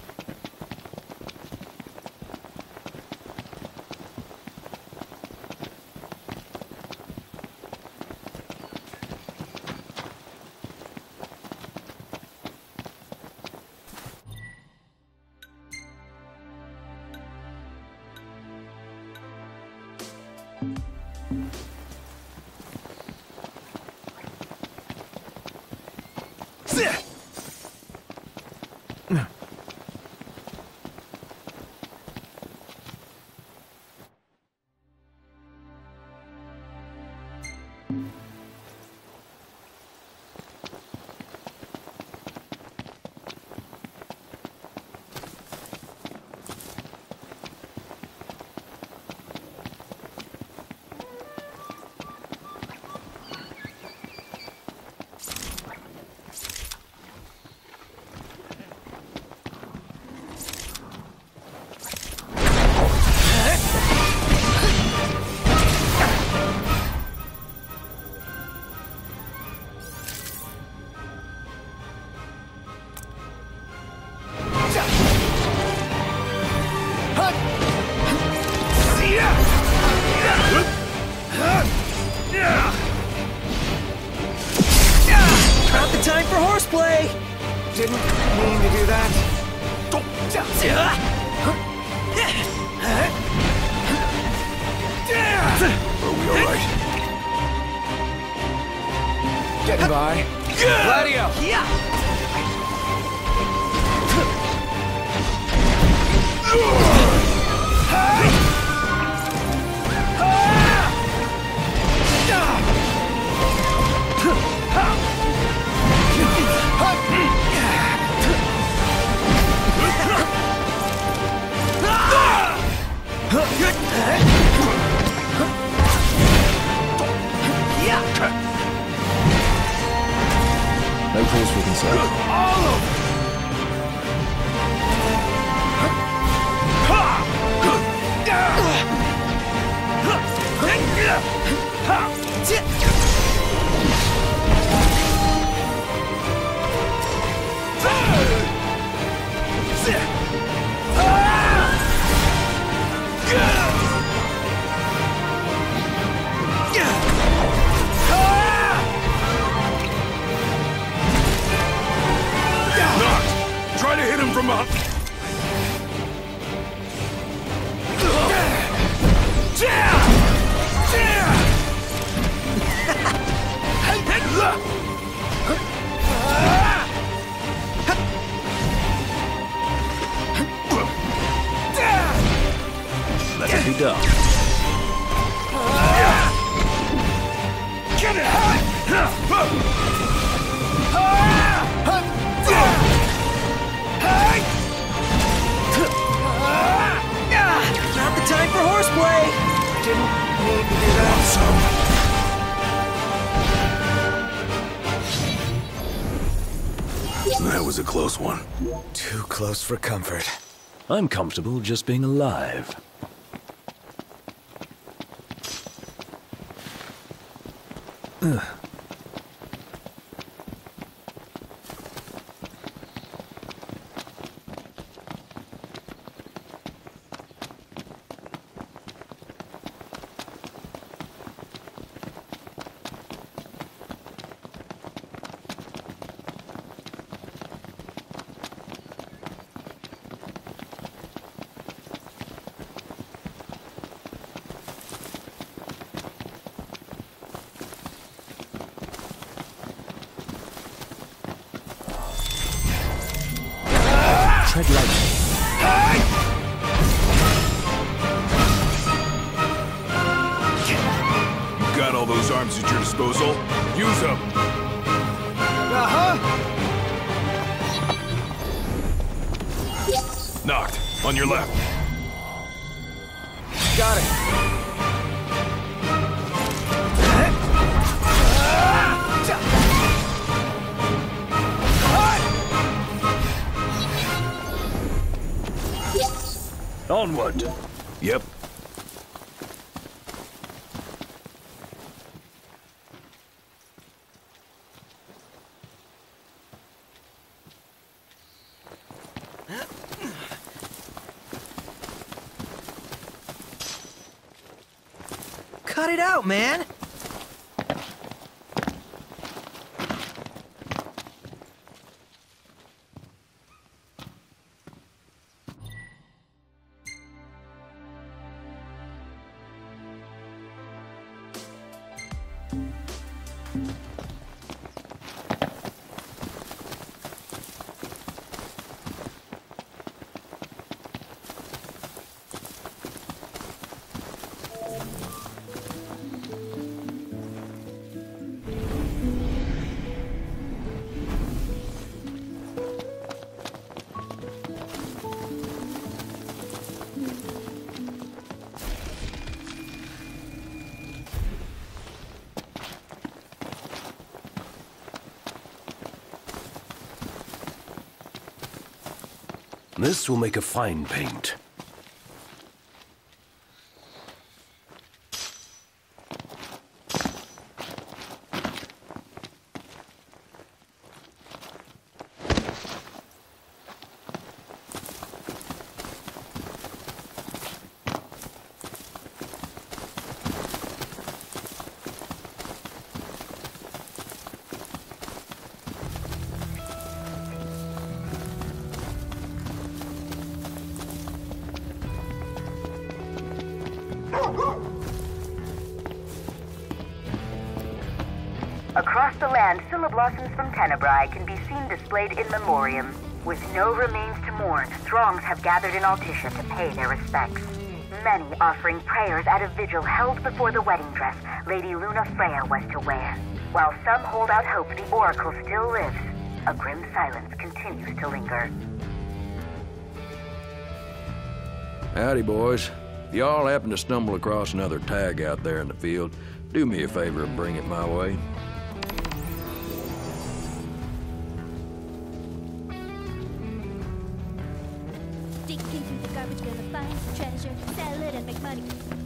Not the time for horseplay! Didn't mean to do that. Are we alright? Getting by. Gladio! No cause for concern. Try to hit him from up. Let it be done. Get it! Not the time for horseplay! Didn't mean to do that. That was a close one. Too close for comfort. I'm comfortable just being alive. Ugh. Tread lightly. Got all those arms at your disposal? Use them. Uh-huh. Knocked. On your left. Got it. Onward. Yep. Cut it out, man! This will make a fine paint. Across the land, blossoms from Tenebrae can be seen displayed in memoriam. With no remains to mourn, throngs have gathered in Altissia to pay their respects. Many offering prayers at a vigil held before the wedding dress Lady Luna Freya was to wear. While some hold out hope the Oracle still lives, a grim silence continues to linger. Howdy, boys. If y'all happen to stumble across another tag out there in the field, do me a favor and bring it my way. Dig into the garbage bin to find some treasure, sell it and make money.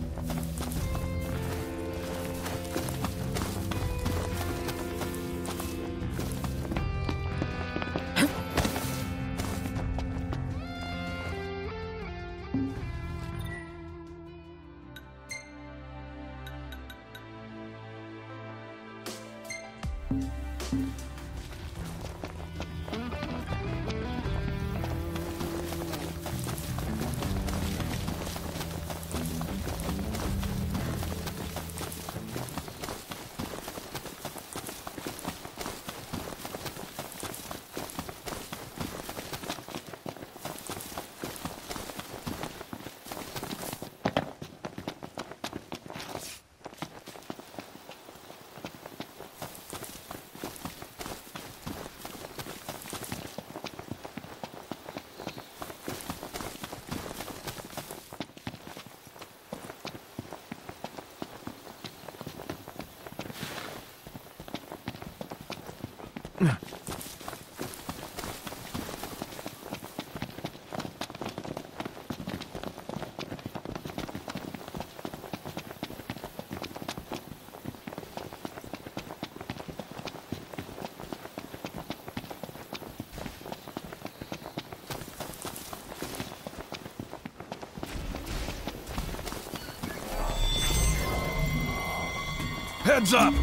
Heads up!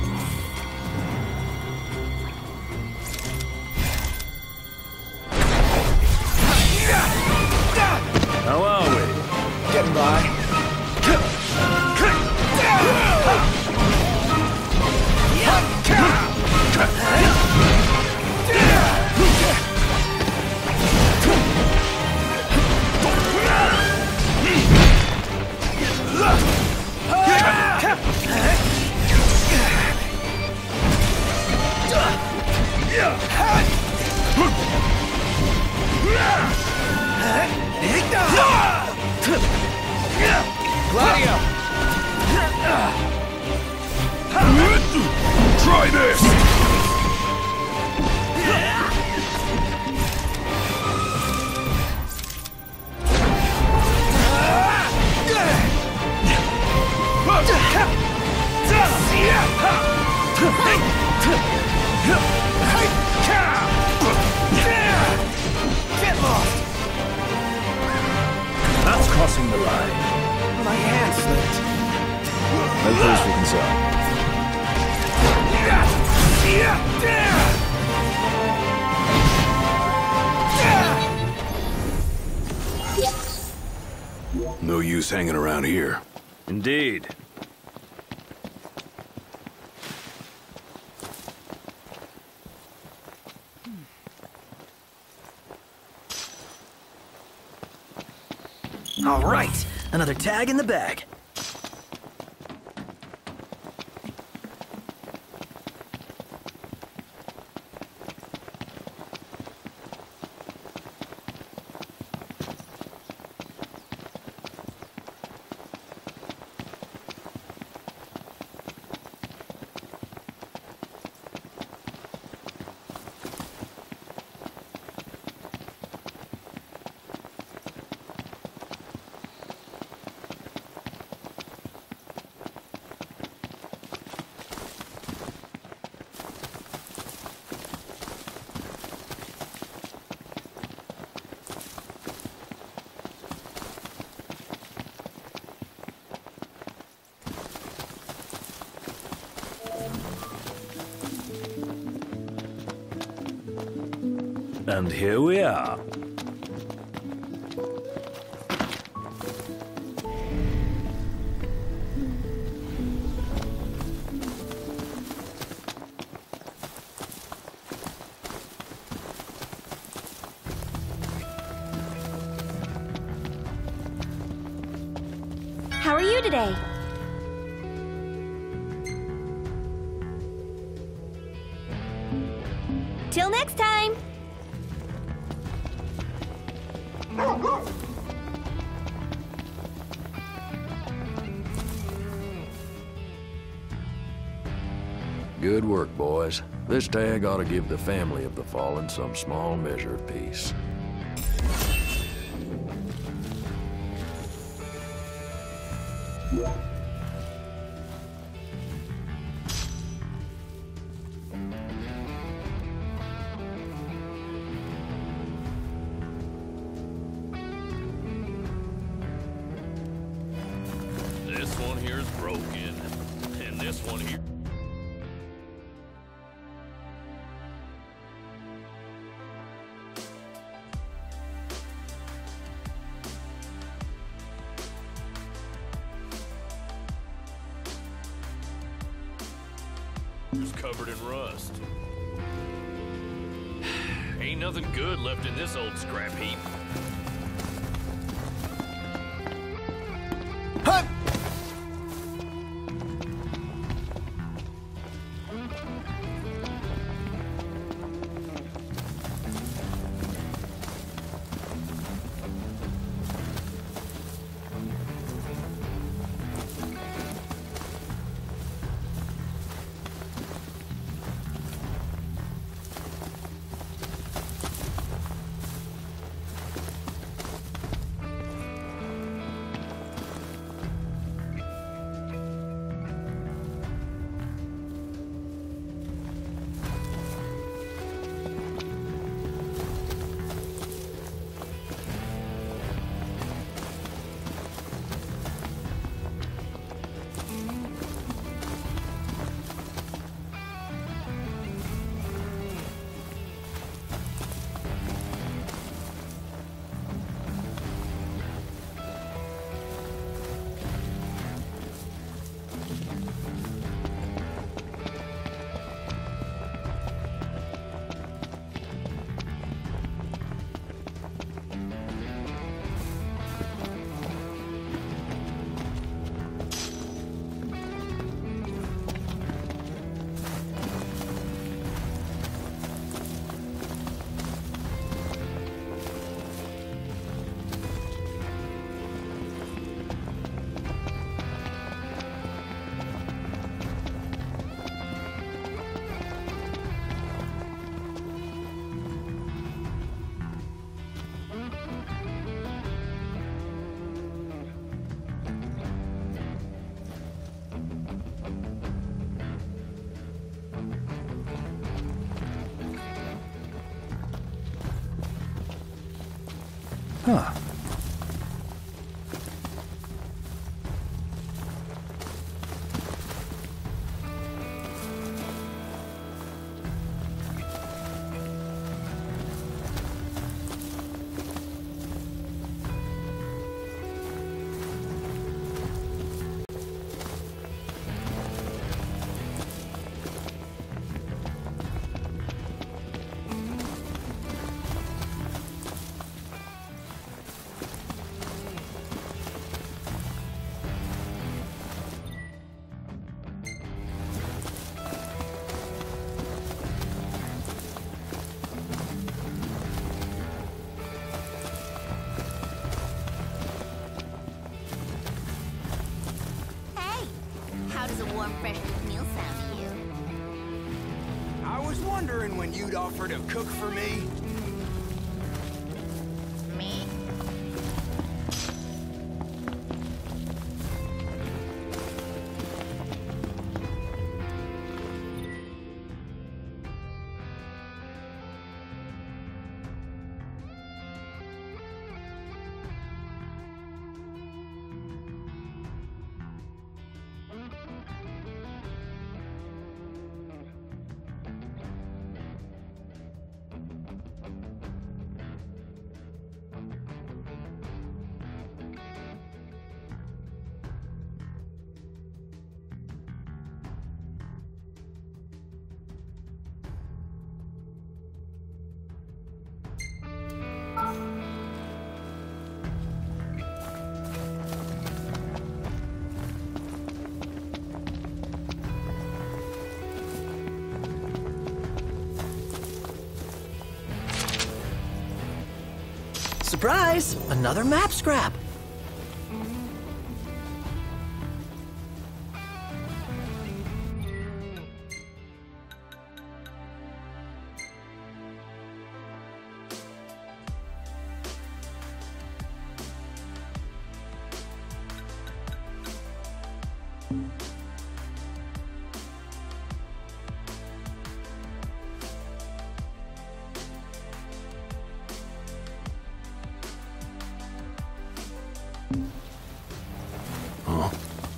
How are we? Getting by. Gladio! Try this! Get lost! crossing the line. My hand slipped. No cause for concern. No use hanging around here. Indeed. All right, another tag in the bag. And here we are. How are you today? Till next time! Good work, boys. This tag ought to give the family of the fallen some small measure of peace. This one here is broken, and this one here... It's covered in rust. Ain't nothing good left in this old scrap heap. Huh! does a warm, fresh meal sound to you? I was wondering when you'd offer to cook for me. Me? Surprise! Another map scrap! Huh?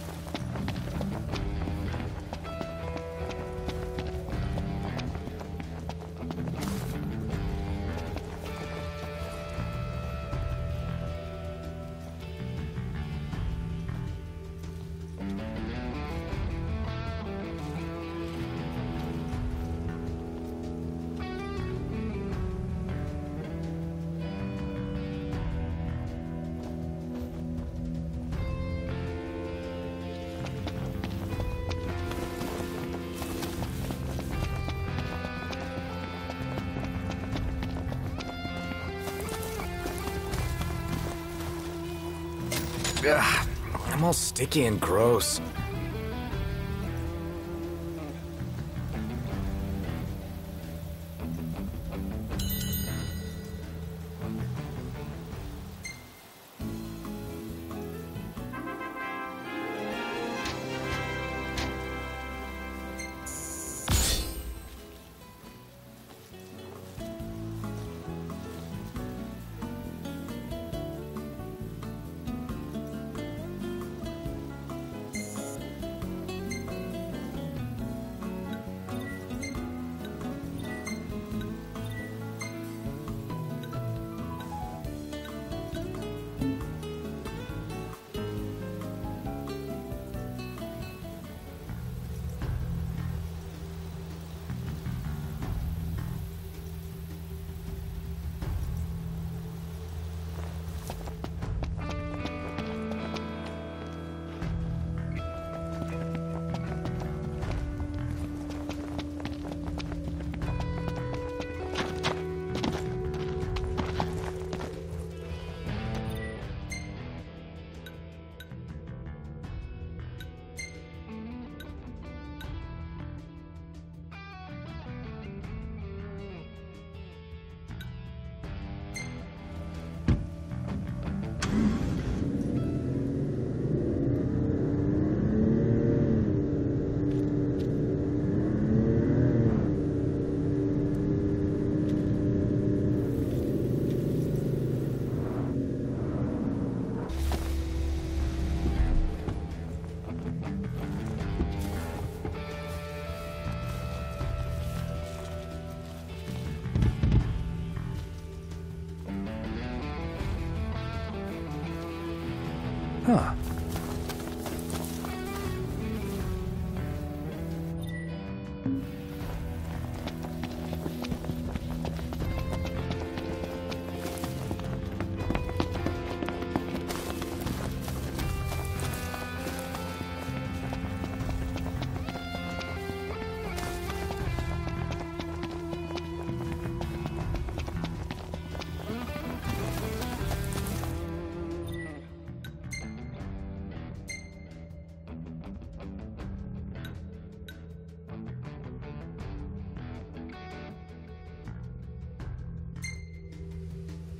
Ugh, I'm all sticky and gross.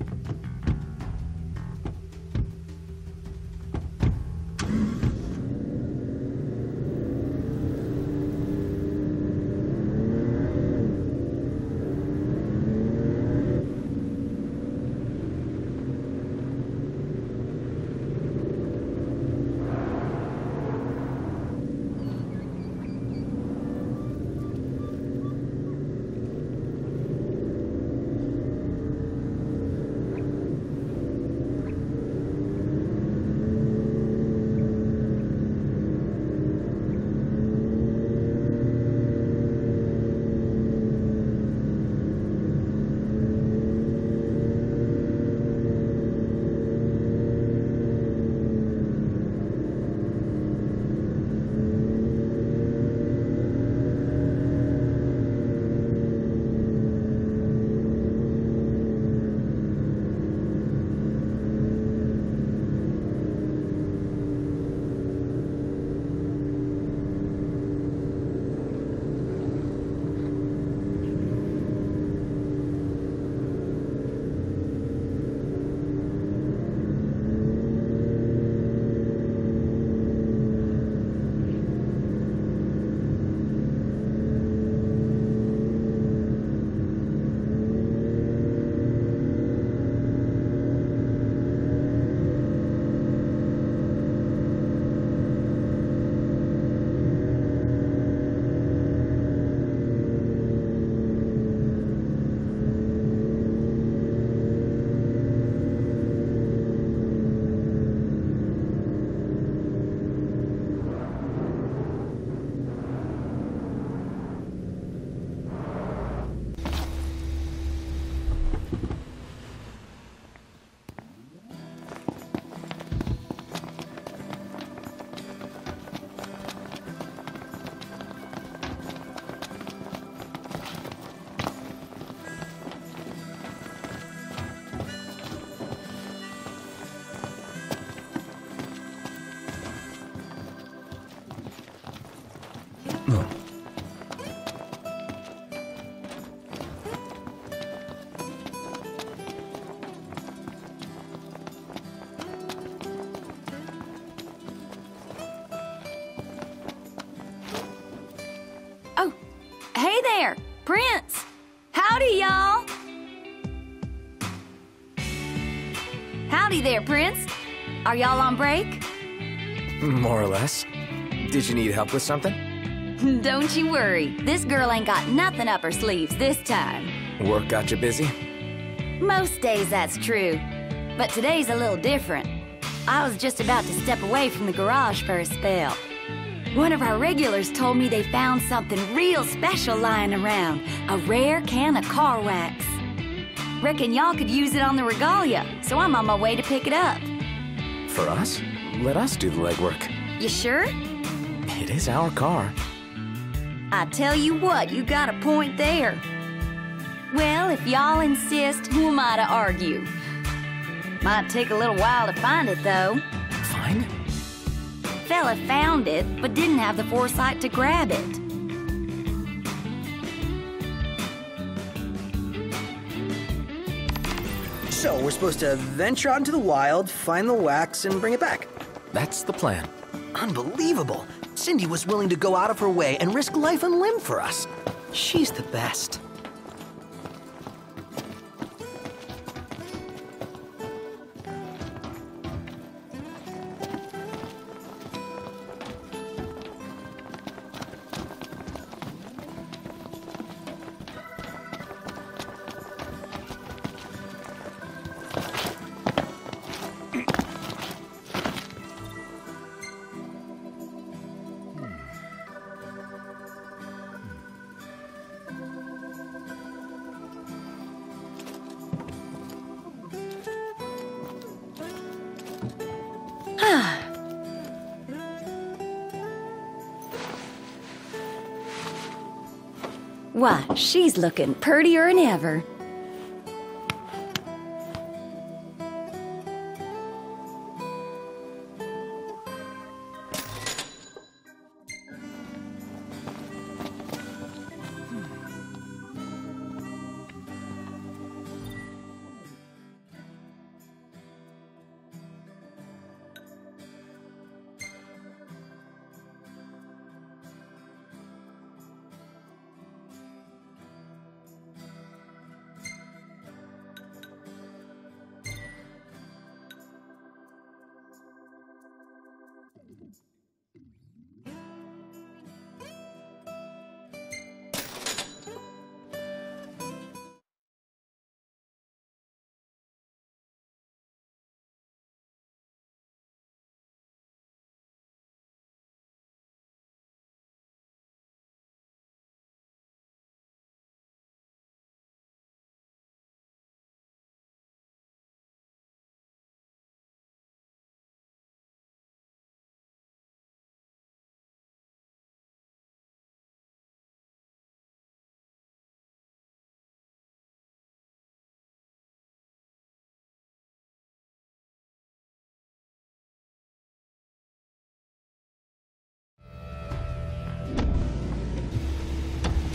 Hey there, Prince! Howdy, y'all! Howdy there, Prince. Are y'all on break? More or less. Did you need help with something? Don't you worry. This girl ain't got nothing up her sleeves this time. Work got you busy? Most days that's true. But today's a little different. I was just about to step away from the garage for a spell. One of our regulars told me they found something real special lying around. A rare can of car wax. Reckon y'all could use it on the regalia, so I'm on my way to pick it up. For us? Let us do the legwork. You sure? It is our car. I tell you what, you got a point there. Well, if y'all insist, who am I to argue? Might take a little while to find it, though. Find? Fella found it, but didn't have the foresight to grab it. So, we're supposed to venture out into the wild, find the wax, and bring it back. That's the plan. Unbelievable. Cindy was willing to go out of her way and risk life and limb for us. She's the best. Why, she's looking purtier than ever.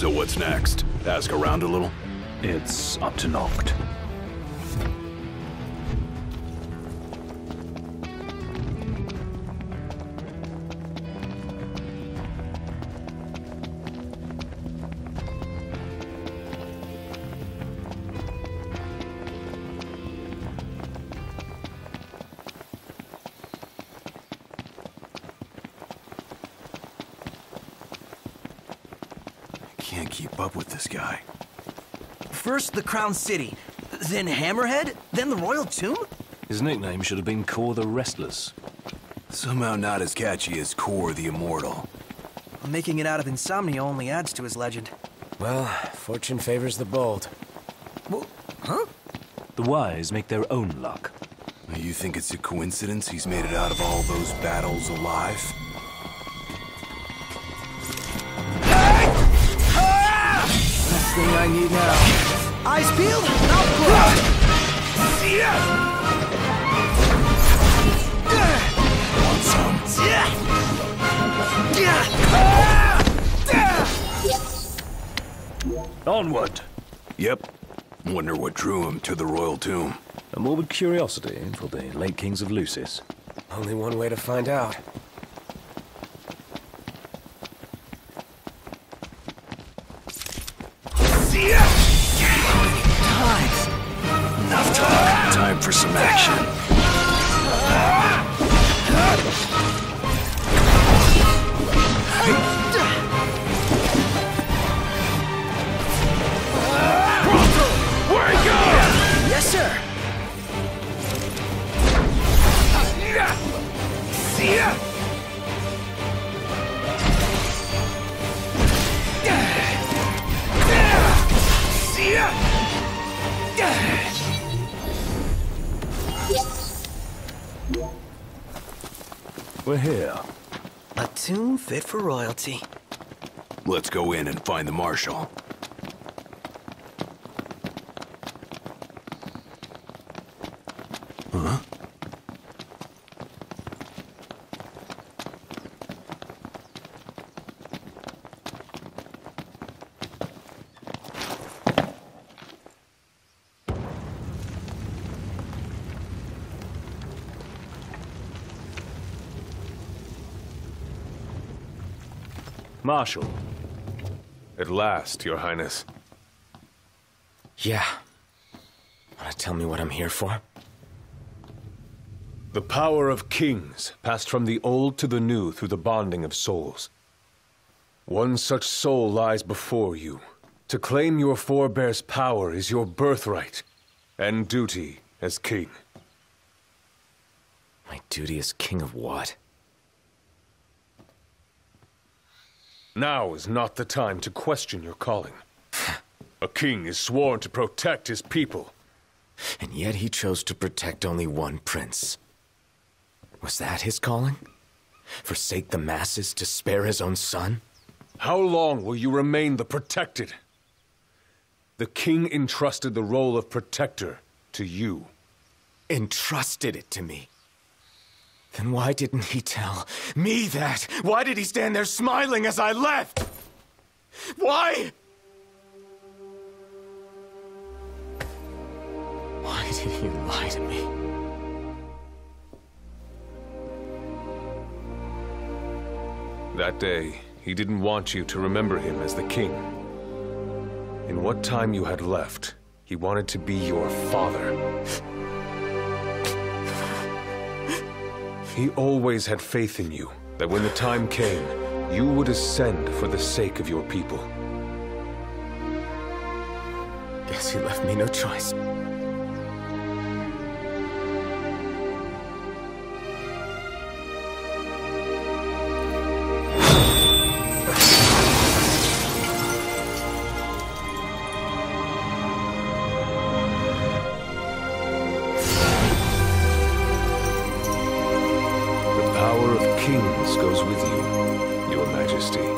So what's next? Ask around a little? It's up to Noct. Can't keep up with this guy. First the Crown City, then Hammerhead, then the Royal Tomb? His nickname should have been Kor the Restless. Somehow not as catchy as Kor the Immortal. Making it out of insomnia only adds to his legend. Well, fortune favors the bold. Well, huh? The wise make their own luck. You think it's a coincidence he's made it out of all those battles alive? Last thing I need now. Eyes peeled, mouth closed. Want some? Onward! Yep. Wonder what drew him to the Royal Tomb. A morbid curiosity for the late kings of Lucis. Only one way to find out. Enough talk. Time for some action. Wake up! Yes, sir. We're here. A tomb fit for royalty. Let's go in and find the Marshal. Huh? Marshal. At last, Your Highness. Yeah. Wanna tell me what I'm here for? The power of kings passed from the old to the new through the bonding of souls. One such soul lies before you. To claim your forebear's power is your birthright and duty as king. My duty as king of what? Now is not the time to question your calling. A king is sworn to protect his people. And yet he chose to protect only one prince. Was that his calling? Forsake the masses to spare his own son? How long will you remain the protected? The king entrusted the role of protector to you. Entrusted it to me? Then why didn't he tell me that? Why did he stand there smiling as I left? Why? Why did he lie to me? That day, he didn't want you to remember him as the king. In what time you had left, he wanted to be your father. He always had faith in you, that when the time came, you would ascend for the sake of your people. Guess he left me no choice. Goes with you, Your Majesty.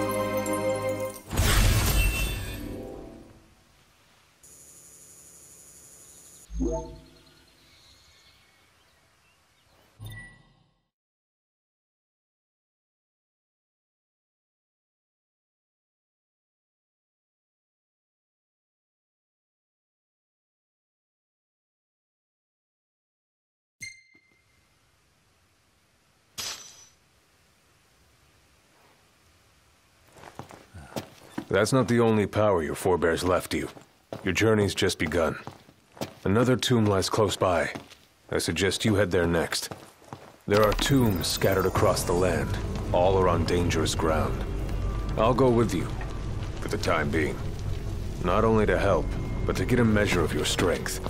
That's not the only power your forebears left you. Your journey's just begun. Another tomb lies close by. I suggest you head there next. There are tombs scattered across the land. All are on dangerous ground. I'll go with you, for the time being. Not only to help, but to get a measure of your strength.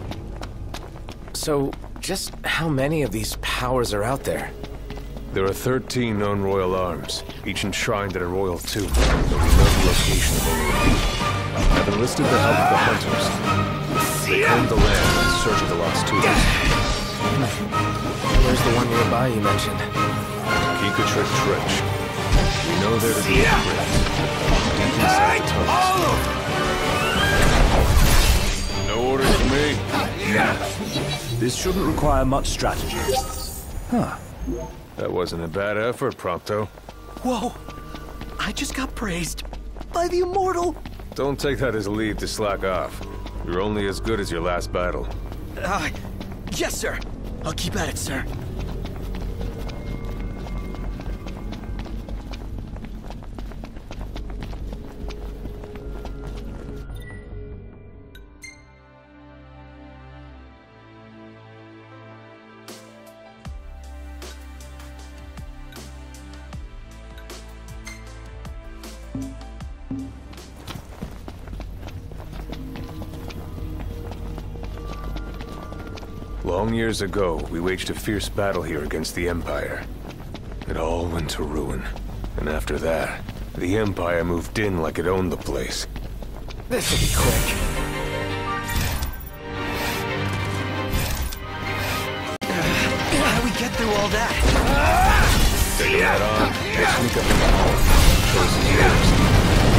So, just how many of these powers are out there? There are thirteen known royal arms, each enshrined at a royal tomb. Though we know the location of only a few. I've enlisted the help of the hunters. They combed the land in search of the lost tombs. Where's the one nearby you mentioned? Keycatrich Trench. We know there to be a crypt, deep inside the tunnels. No orders for me. This shouldn't require much strategy. Huh. That wasn't a bad effort, Prompto. Whoa! I just got praised by the immortal. Don't take that as a lead to slack off. You're only as good as your last battle. Uh, yes, sir. I'll keep at it, sir. Long years ago, we waged a fierce battle here against the Empire. It all went to ruin. And after that, the Empire moved in like it owned the place. This'll be quick. How do we get through all that? Take a head on, we'll sneak up in the hall. Choice is yours.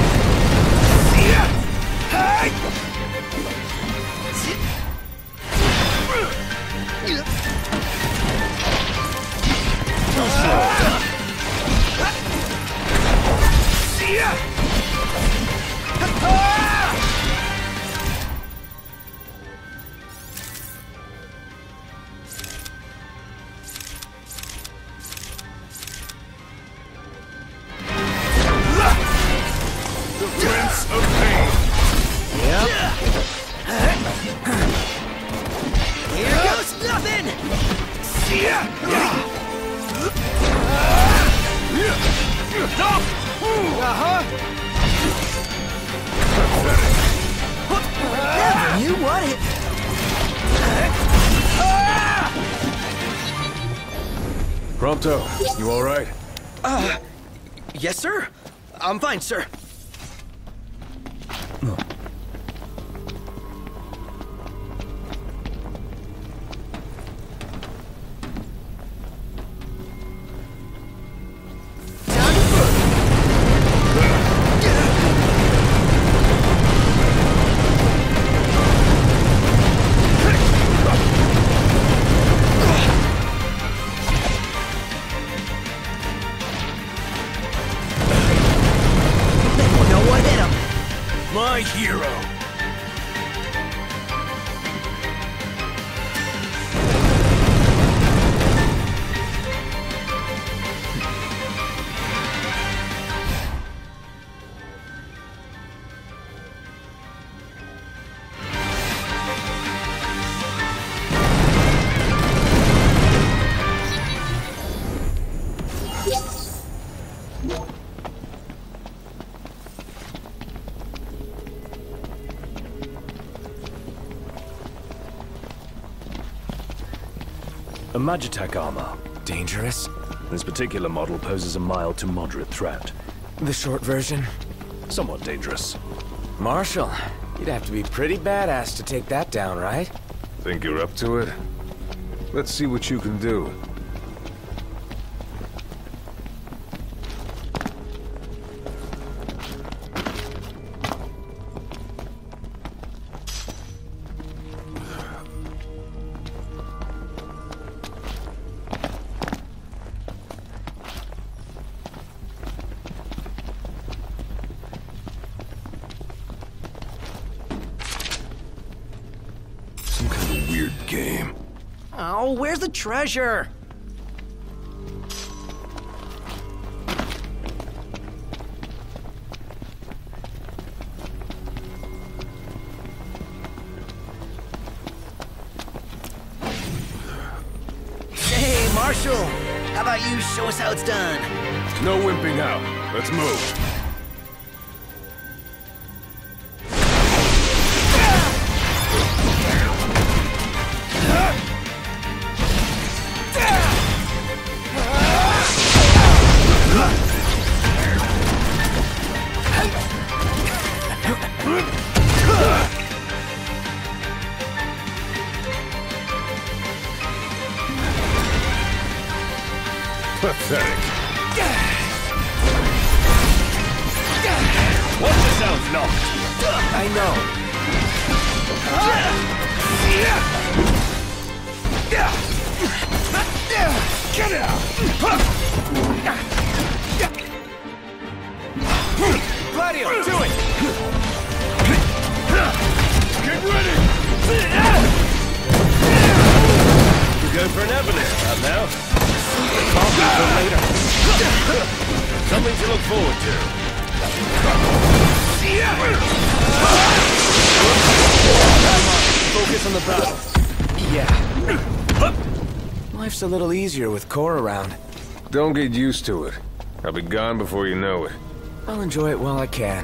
Prompto, you all right? Uh, yes, sir. I'm fine, sir. My hero. A Magitech armor. Dangerous? This particular model poses a mild to moderate threat. The short version? Somewhat dangerous. Marshal, you'd have to be pretty badass to take that down, right? Think you're up to it? Let's see what you can do. Game. Oh, where's the treasure? Marshal, how about you show us how it's done? No wimping out. Let's move. Pathetic. Watch yourself, knocked. I know. Get out! Gladio, do it! Get ready! We're going for an avalanche out now. Coffee for later. Something to look forward to. Focus on the battle. Yeah. Life's a little easier with Core around. Don't get used to it. I'll be gone before you know it. I'll enjoy it while I can.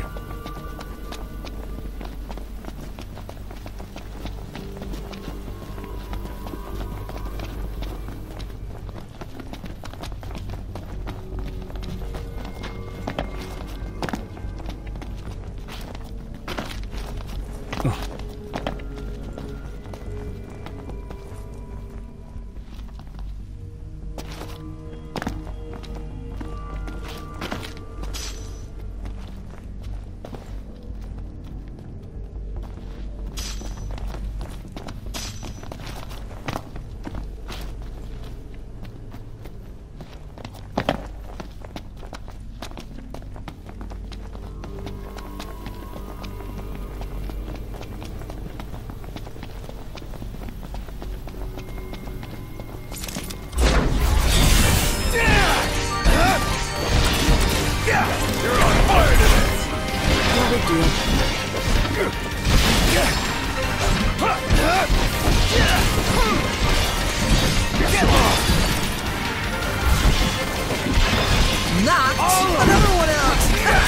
Knocked another one out!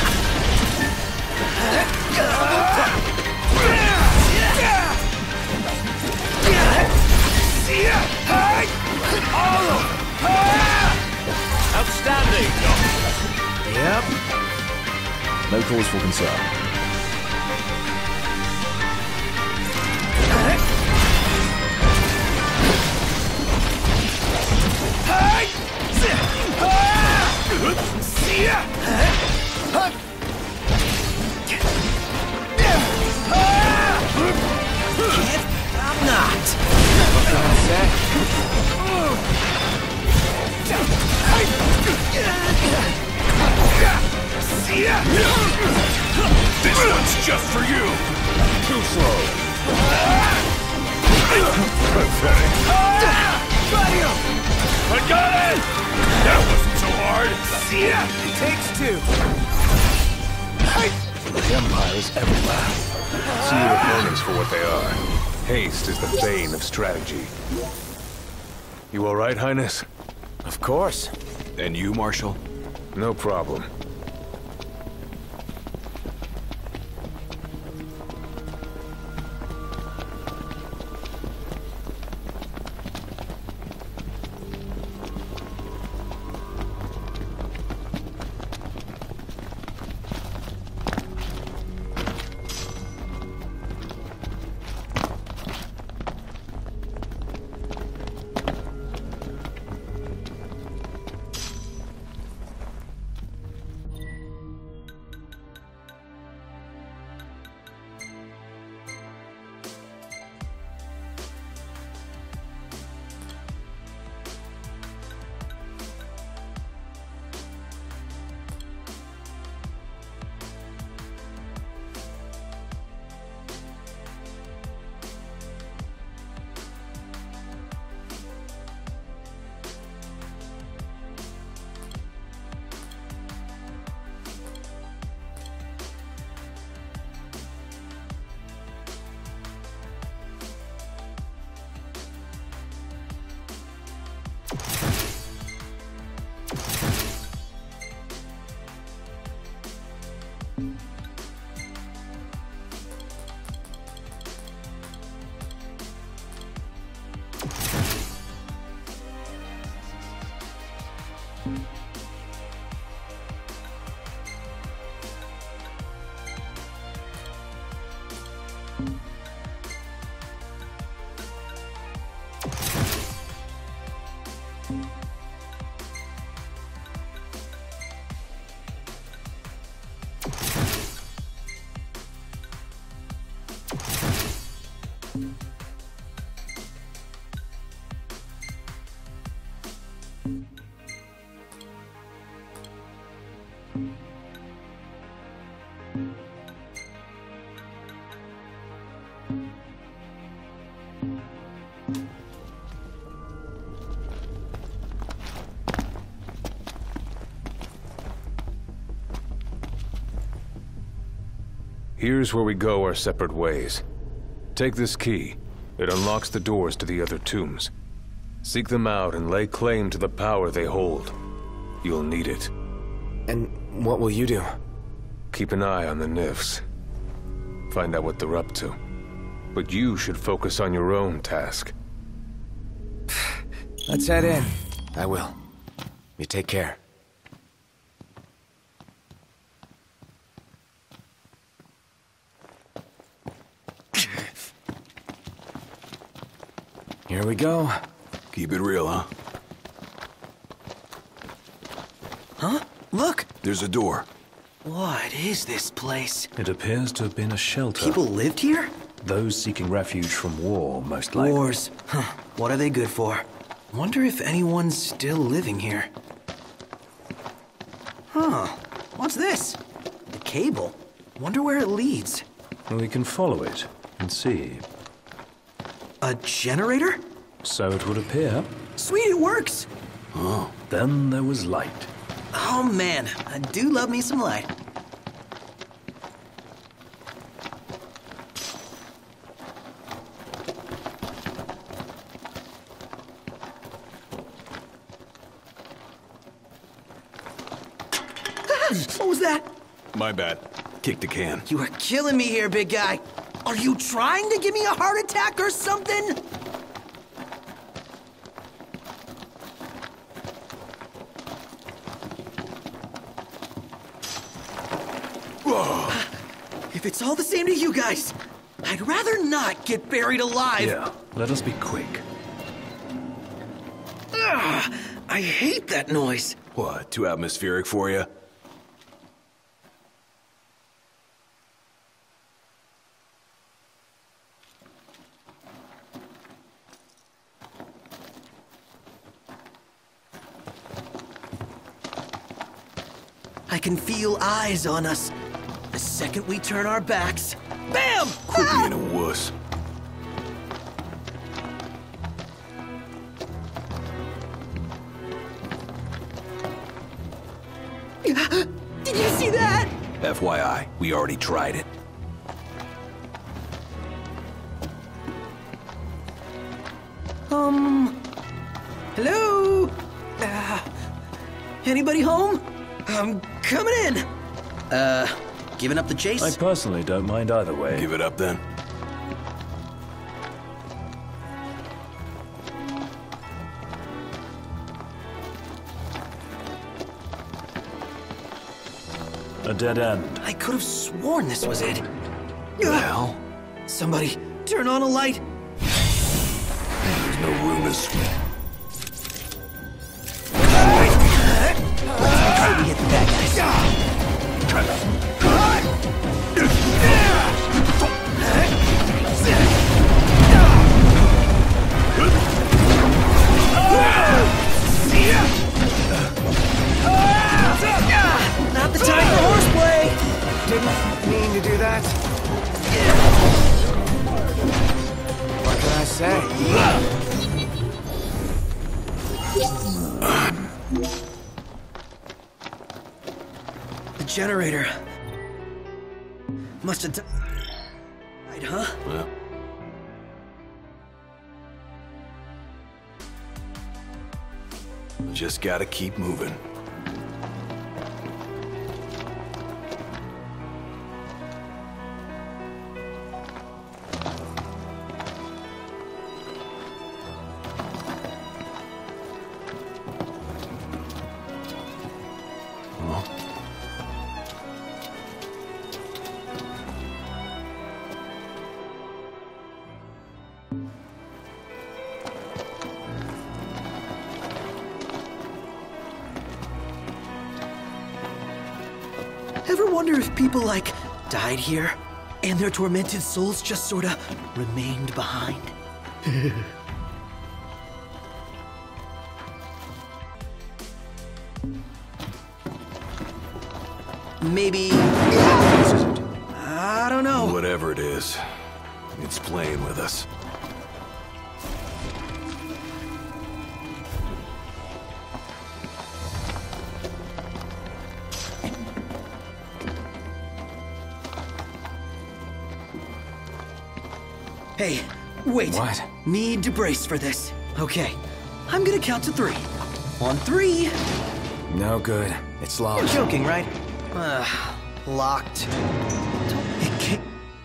Outstanding! Yep. No cause for concern. I'm not. This one's just for you! Too slow. Pathetic. I got it! That wasn't so hard! Takes two. The Empire is everywhere. See your opponents for what they are. Haste is the bane of strategy. You all right, Highness? Of course. And you, Marshal? No problem. Here's where we go our separate ways. Take this key. It unlocks the doors to the other tombs. Seek them out and lay claim to the power they hold. You'll need it. And what will you do? Keep an eye on the Nifs. Find out what they're up to. But you should focus on your own task. Let's head in. I will. You take care. Here we go. Keep it real, huh? Huh? Look! There's a door. What is this place? It appears to have been a shelter. People lived here? Those seeking refuge from war, most likely. Wars. Huh. What are they good for? Wonder if anyone's still living here. Huh. What's this? A cable. Wonder where it leads. Well, we can follow it and see. A generator? So it would appear. Sweet, it works! Oh. Then there was light. Oh man, I do love me some light. What was that? My bad. Kick the can. You are killing me here, big guy. Are you trying to give me a heart attack or something? Whoa. If it's all the same to you guys, I'd rather not get buried alive. Yeah, let us be quick. Ugh, I hate that noise. What, too atmospheric for you? I can feel eyes on us. The second we turn our backs, bam! Quit Ah! being a wuss. Did you see that? F Y I, we already tried it. Um... Hello? Uh, anybody home? I'm coming in. Uh, giving up the chase? I personally don't mind either way. Give it up then. A dead end. I could have sworn this was it. Well, somebody, turn on a light. There's no room to swim. Try to get the bad guys. Not the time for horseplay. Didn't mean to do that. What can I say? The generator must have died, huh? Well. Just gotta keep moving. Ever wonder if people, like, died here, and their tormented souls just sorta remained behind? Maybe... I don't know. Whatever it is, it's playing with us. Hey, wait. What? Need to brace for this. Okay, I'm gonna count to three. On three. No good. It's locked. You're joking, right? Uh, locked. It can't...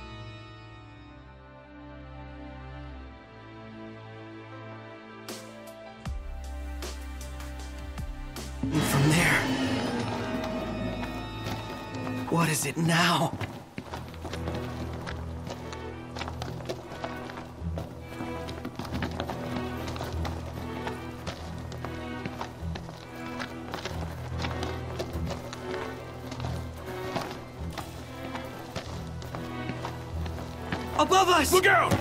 From there... What is it now? Above us! Look out!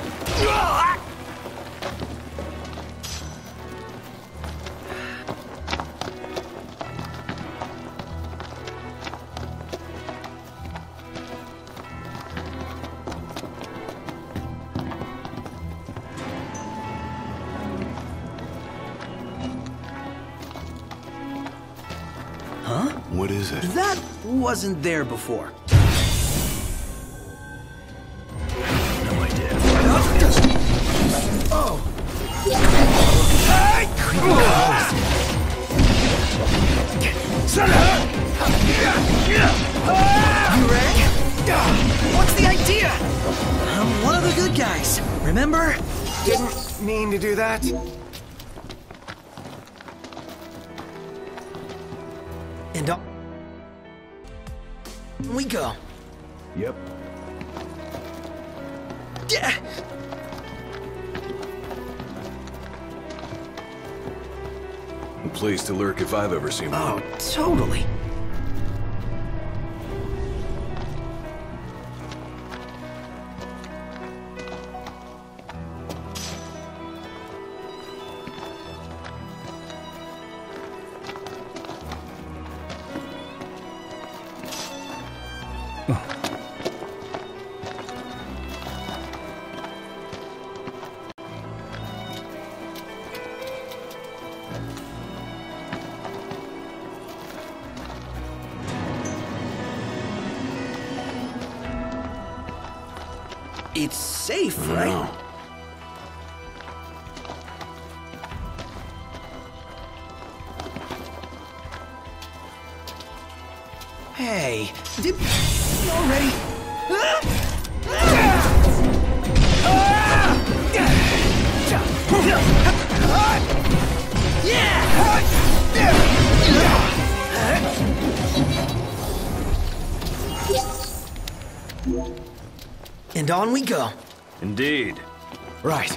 Huh? What is it? That wasn't there before. Oh! You ready? What's the idea? I'm one of the good guys, remember? Didn't mean to do that. And on we go. Yep. Yeah. A place to lurk if I've ever seen one. Oh, totally. It's safe, right? No. Hey, did already? And on we go. Indeed. Right.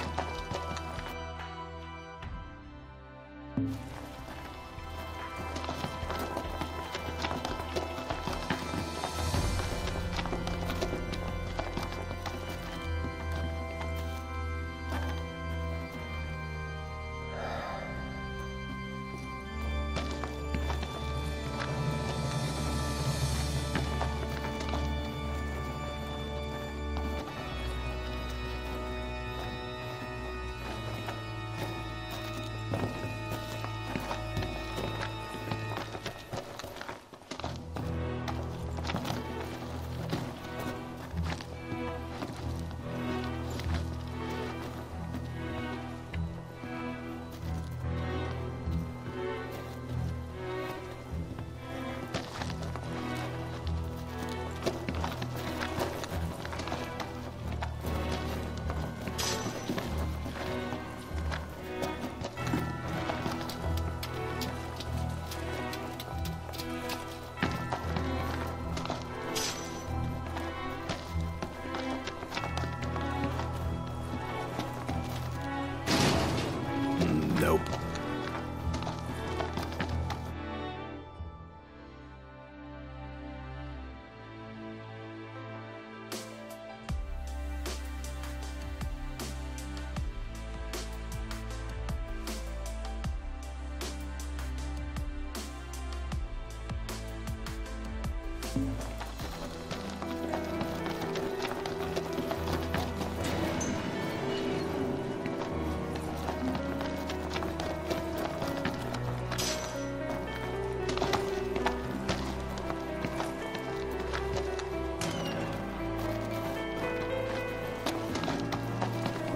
Nope.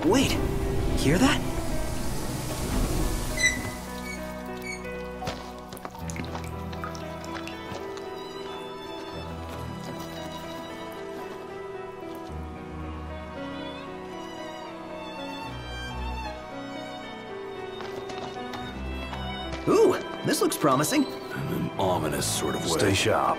Wait, hear that? Ooh, this looks promising. In an ominous sort of way. Stay sharp.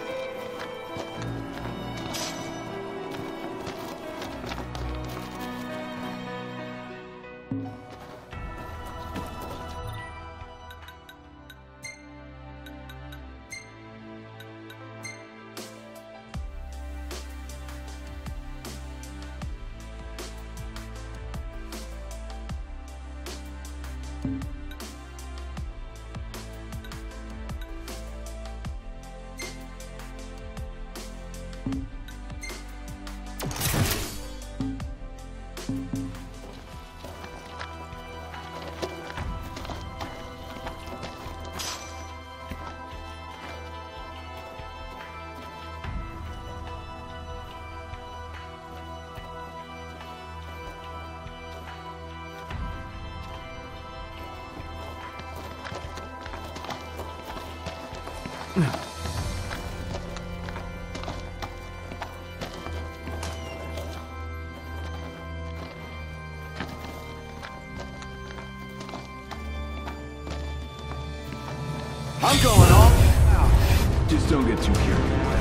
I'm going all out. Just don't get too carried away.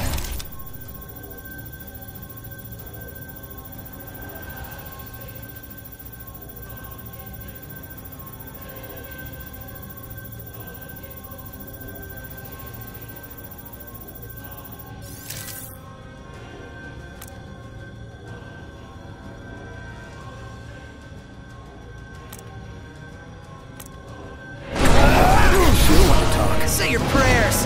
Say your prayers!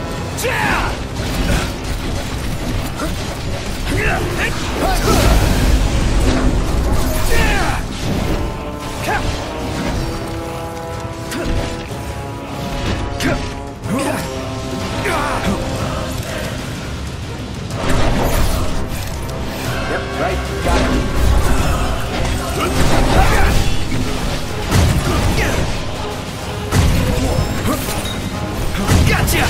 Yep, right. Got it. Gotcha!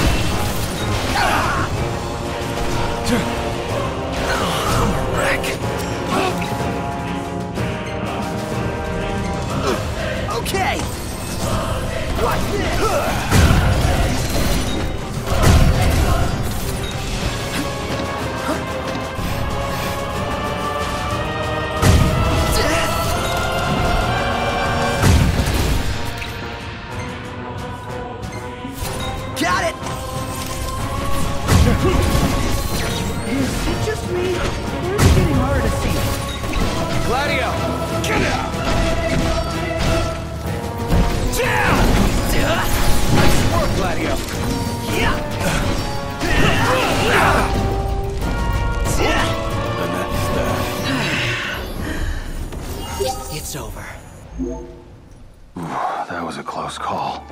Okay! Watch this! Got it! Is it just me? Or is it getting harder to see? Gladio! Get out! Nice work, Gladio! And that's that. It's over. That was a close call.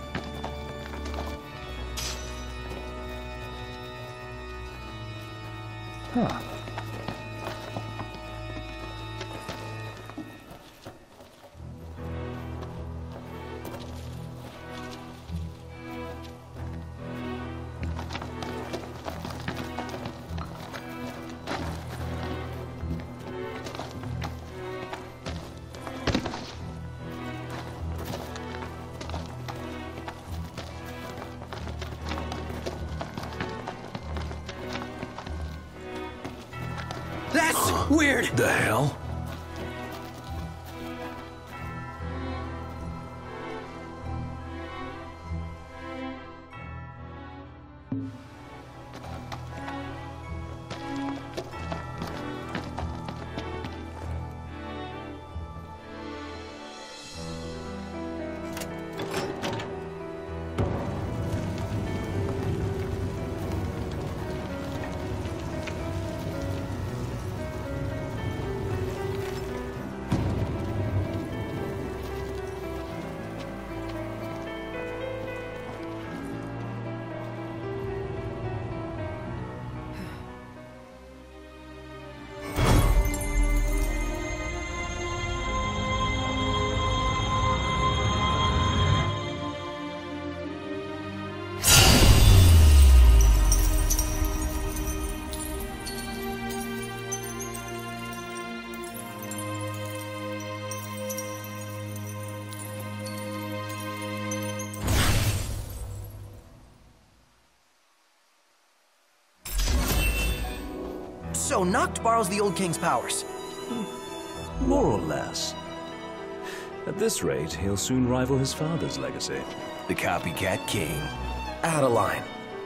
Huh. That's weird! The hell? So, Noct borrows the old king's powers. More or less. At this rate, he'll soon rival his father's legacy. The copycat king. Out of line.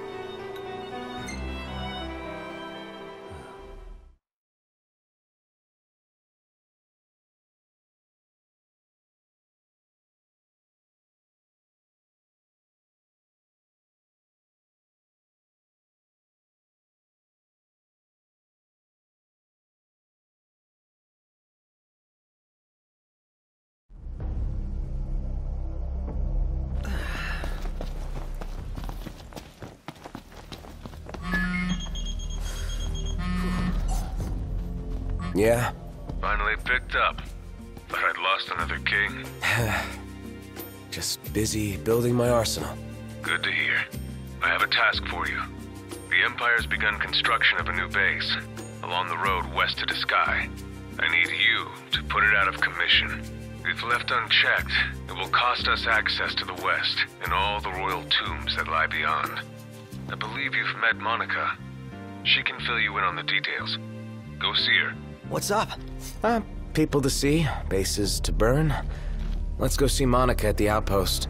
Yeah? Finally picked up. Thought I'd lost another king. Just busy building my arsenal. Good to hear. I have a task for you. The Empire's begun construction of a new base, along the road west to the sky. I need you to put it out of commission. If left unchecked, it will cost us access to the west and all the royal tombs that lie beyond. I believe you've met Monica. She can fill you in on the details. Go see her. What's up? Uh, people to see, bases to burn. Let's go see Monica at the outpost.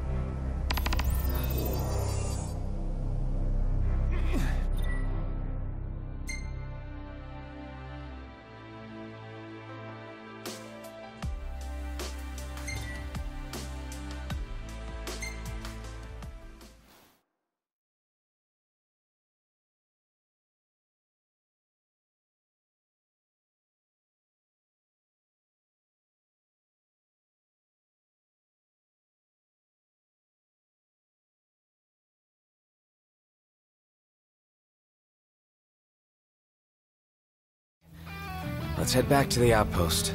Let's head back to the outpost.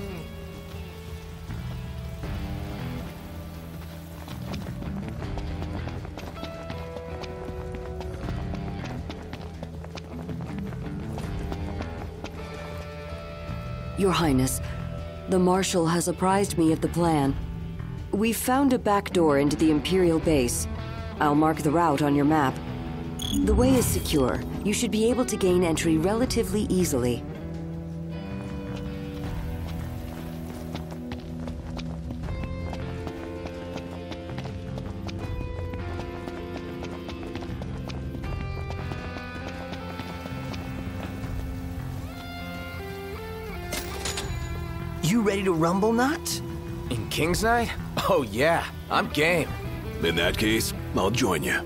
Your Highness, the Marshal has apprised me of the plan. We've found a back door into the Imperial base. I'll mark the route on your map. The way is secure. You should be able to gain entry relatively easily. You ready to rumble, Noct? In King's Night? Oh yeah, I'm game. In that case, I'll join you.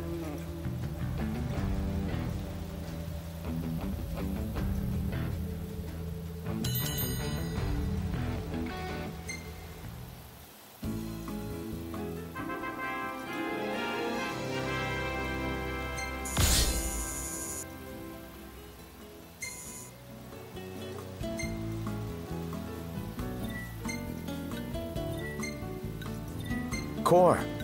Core.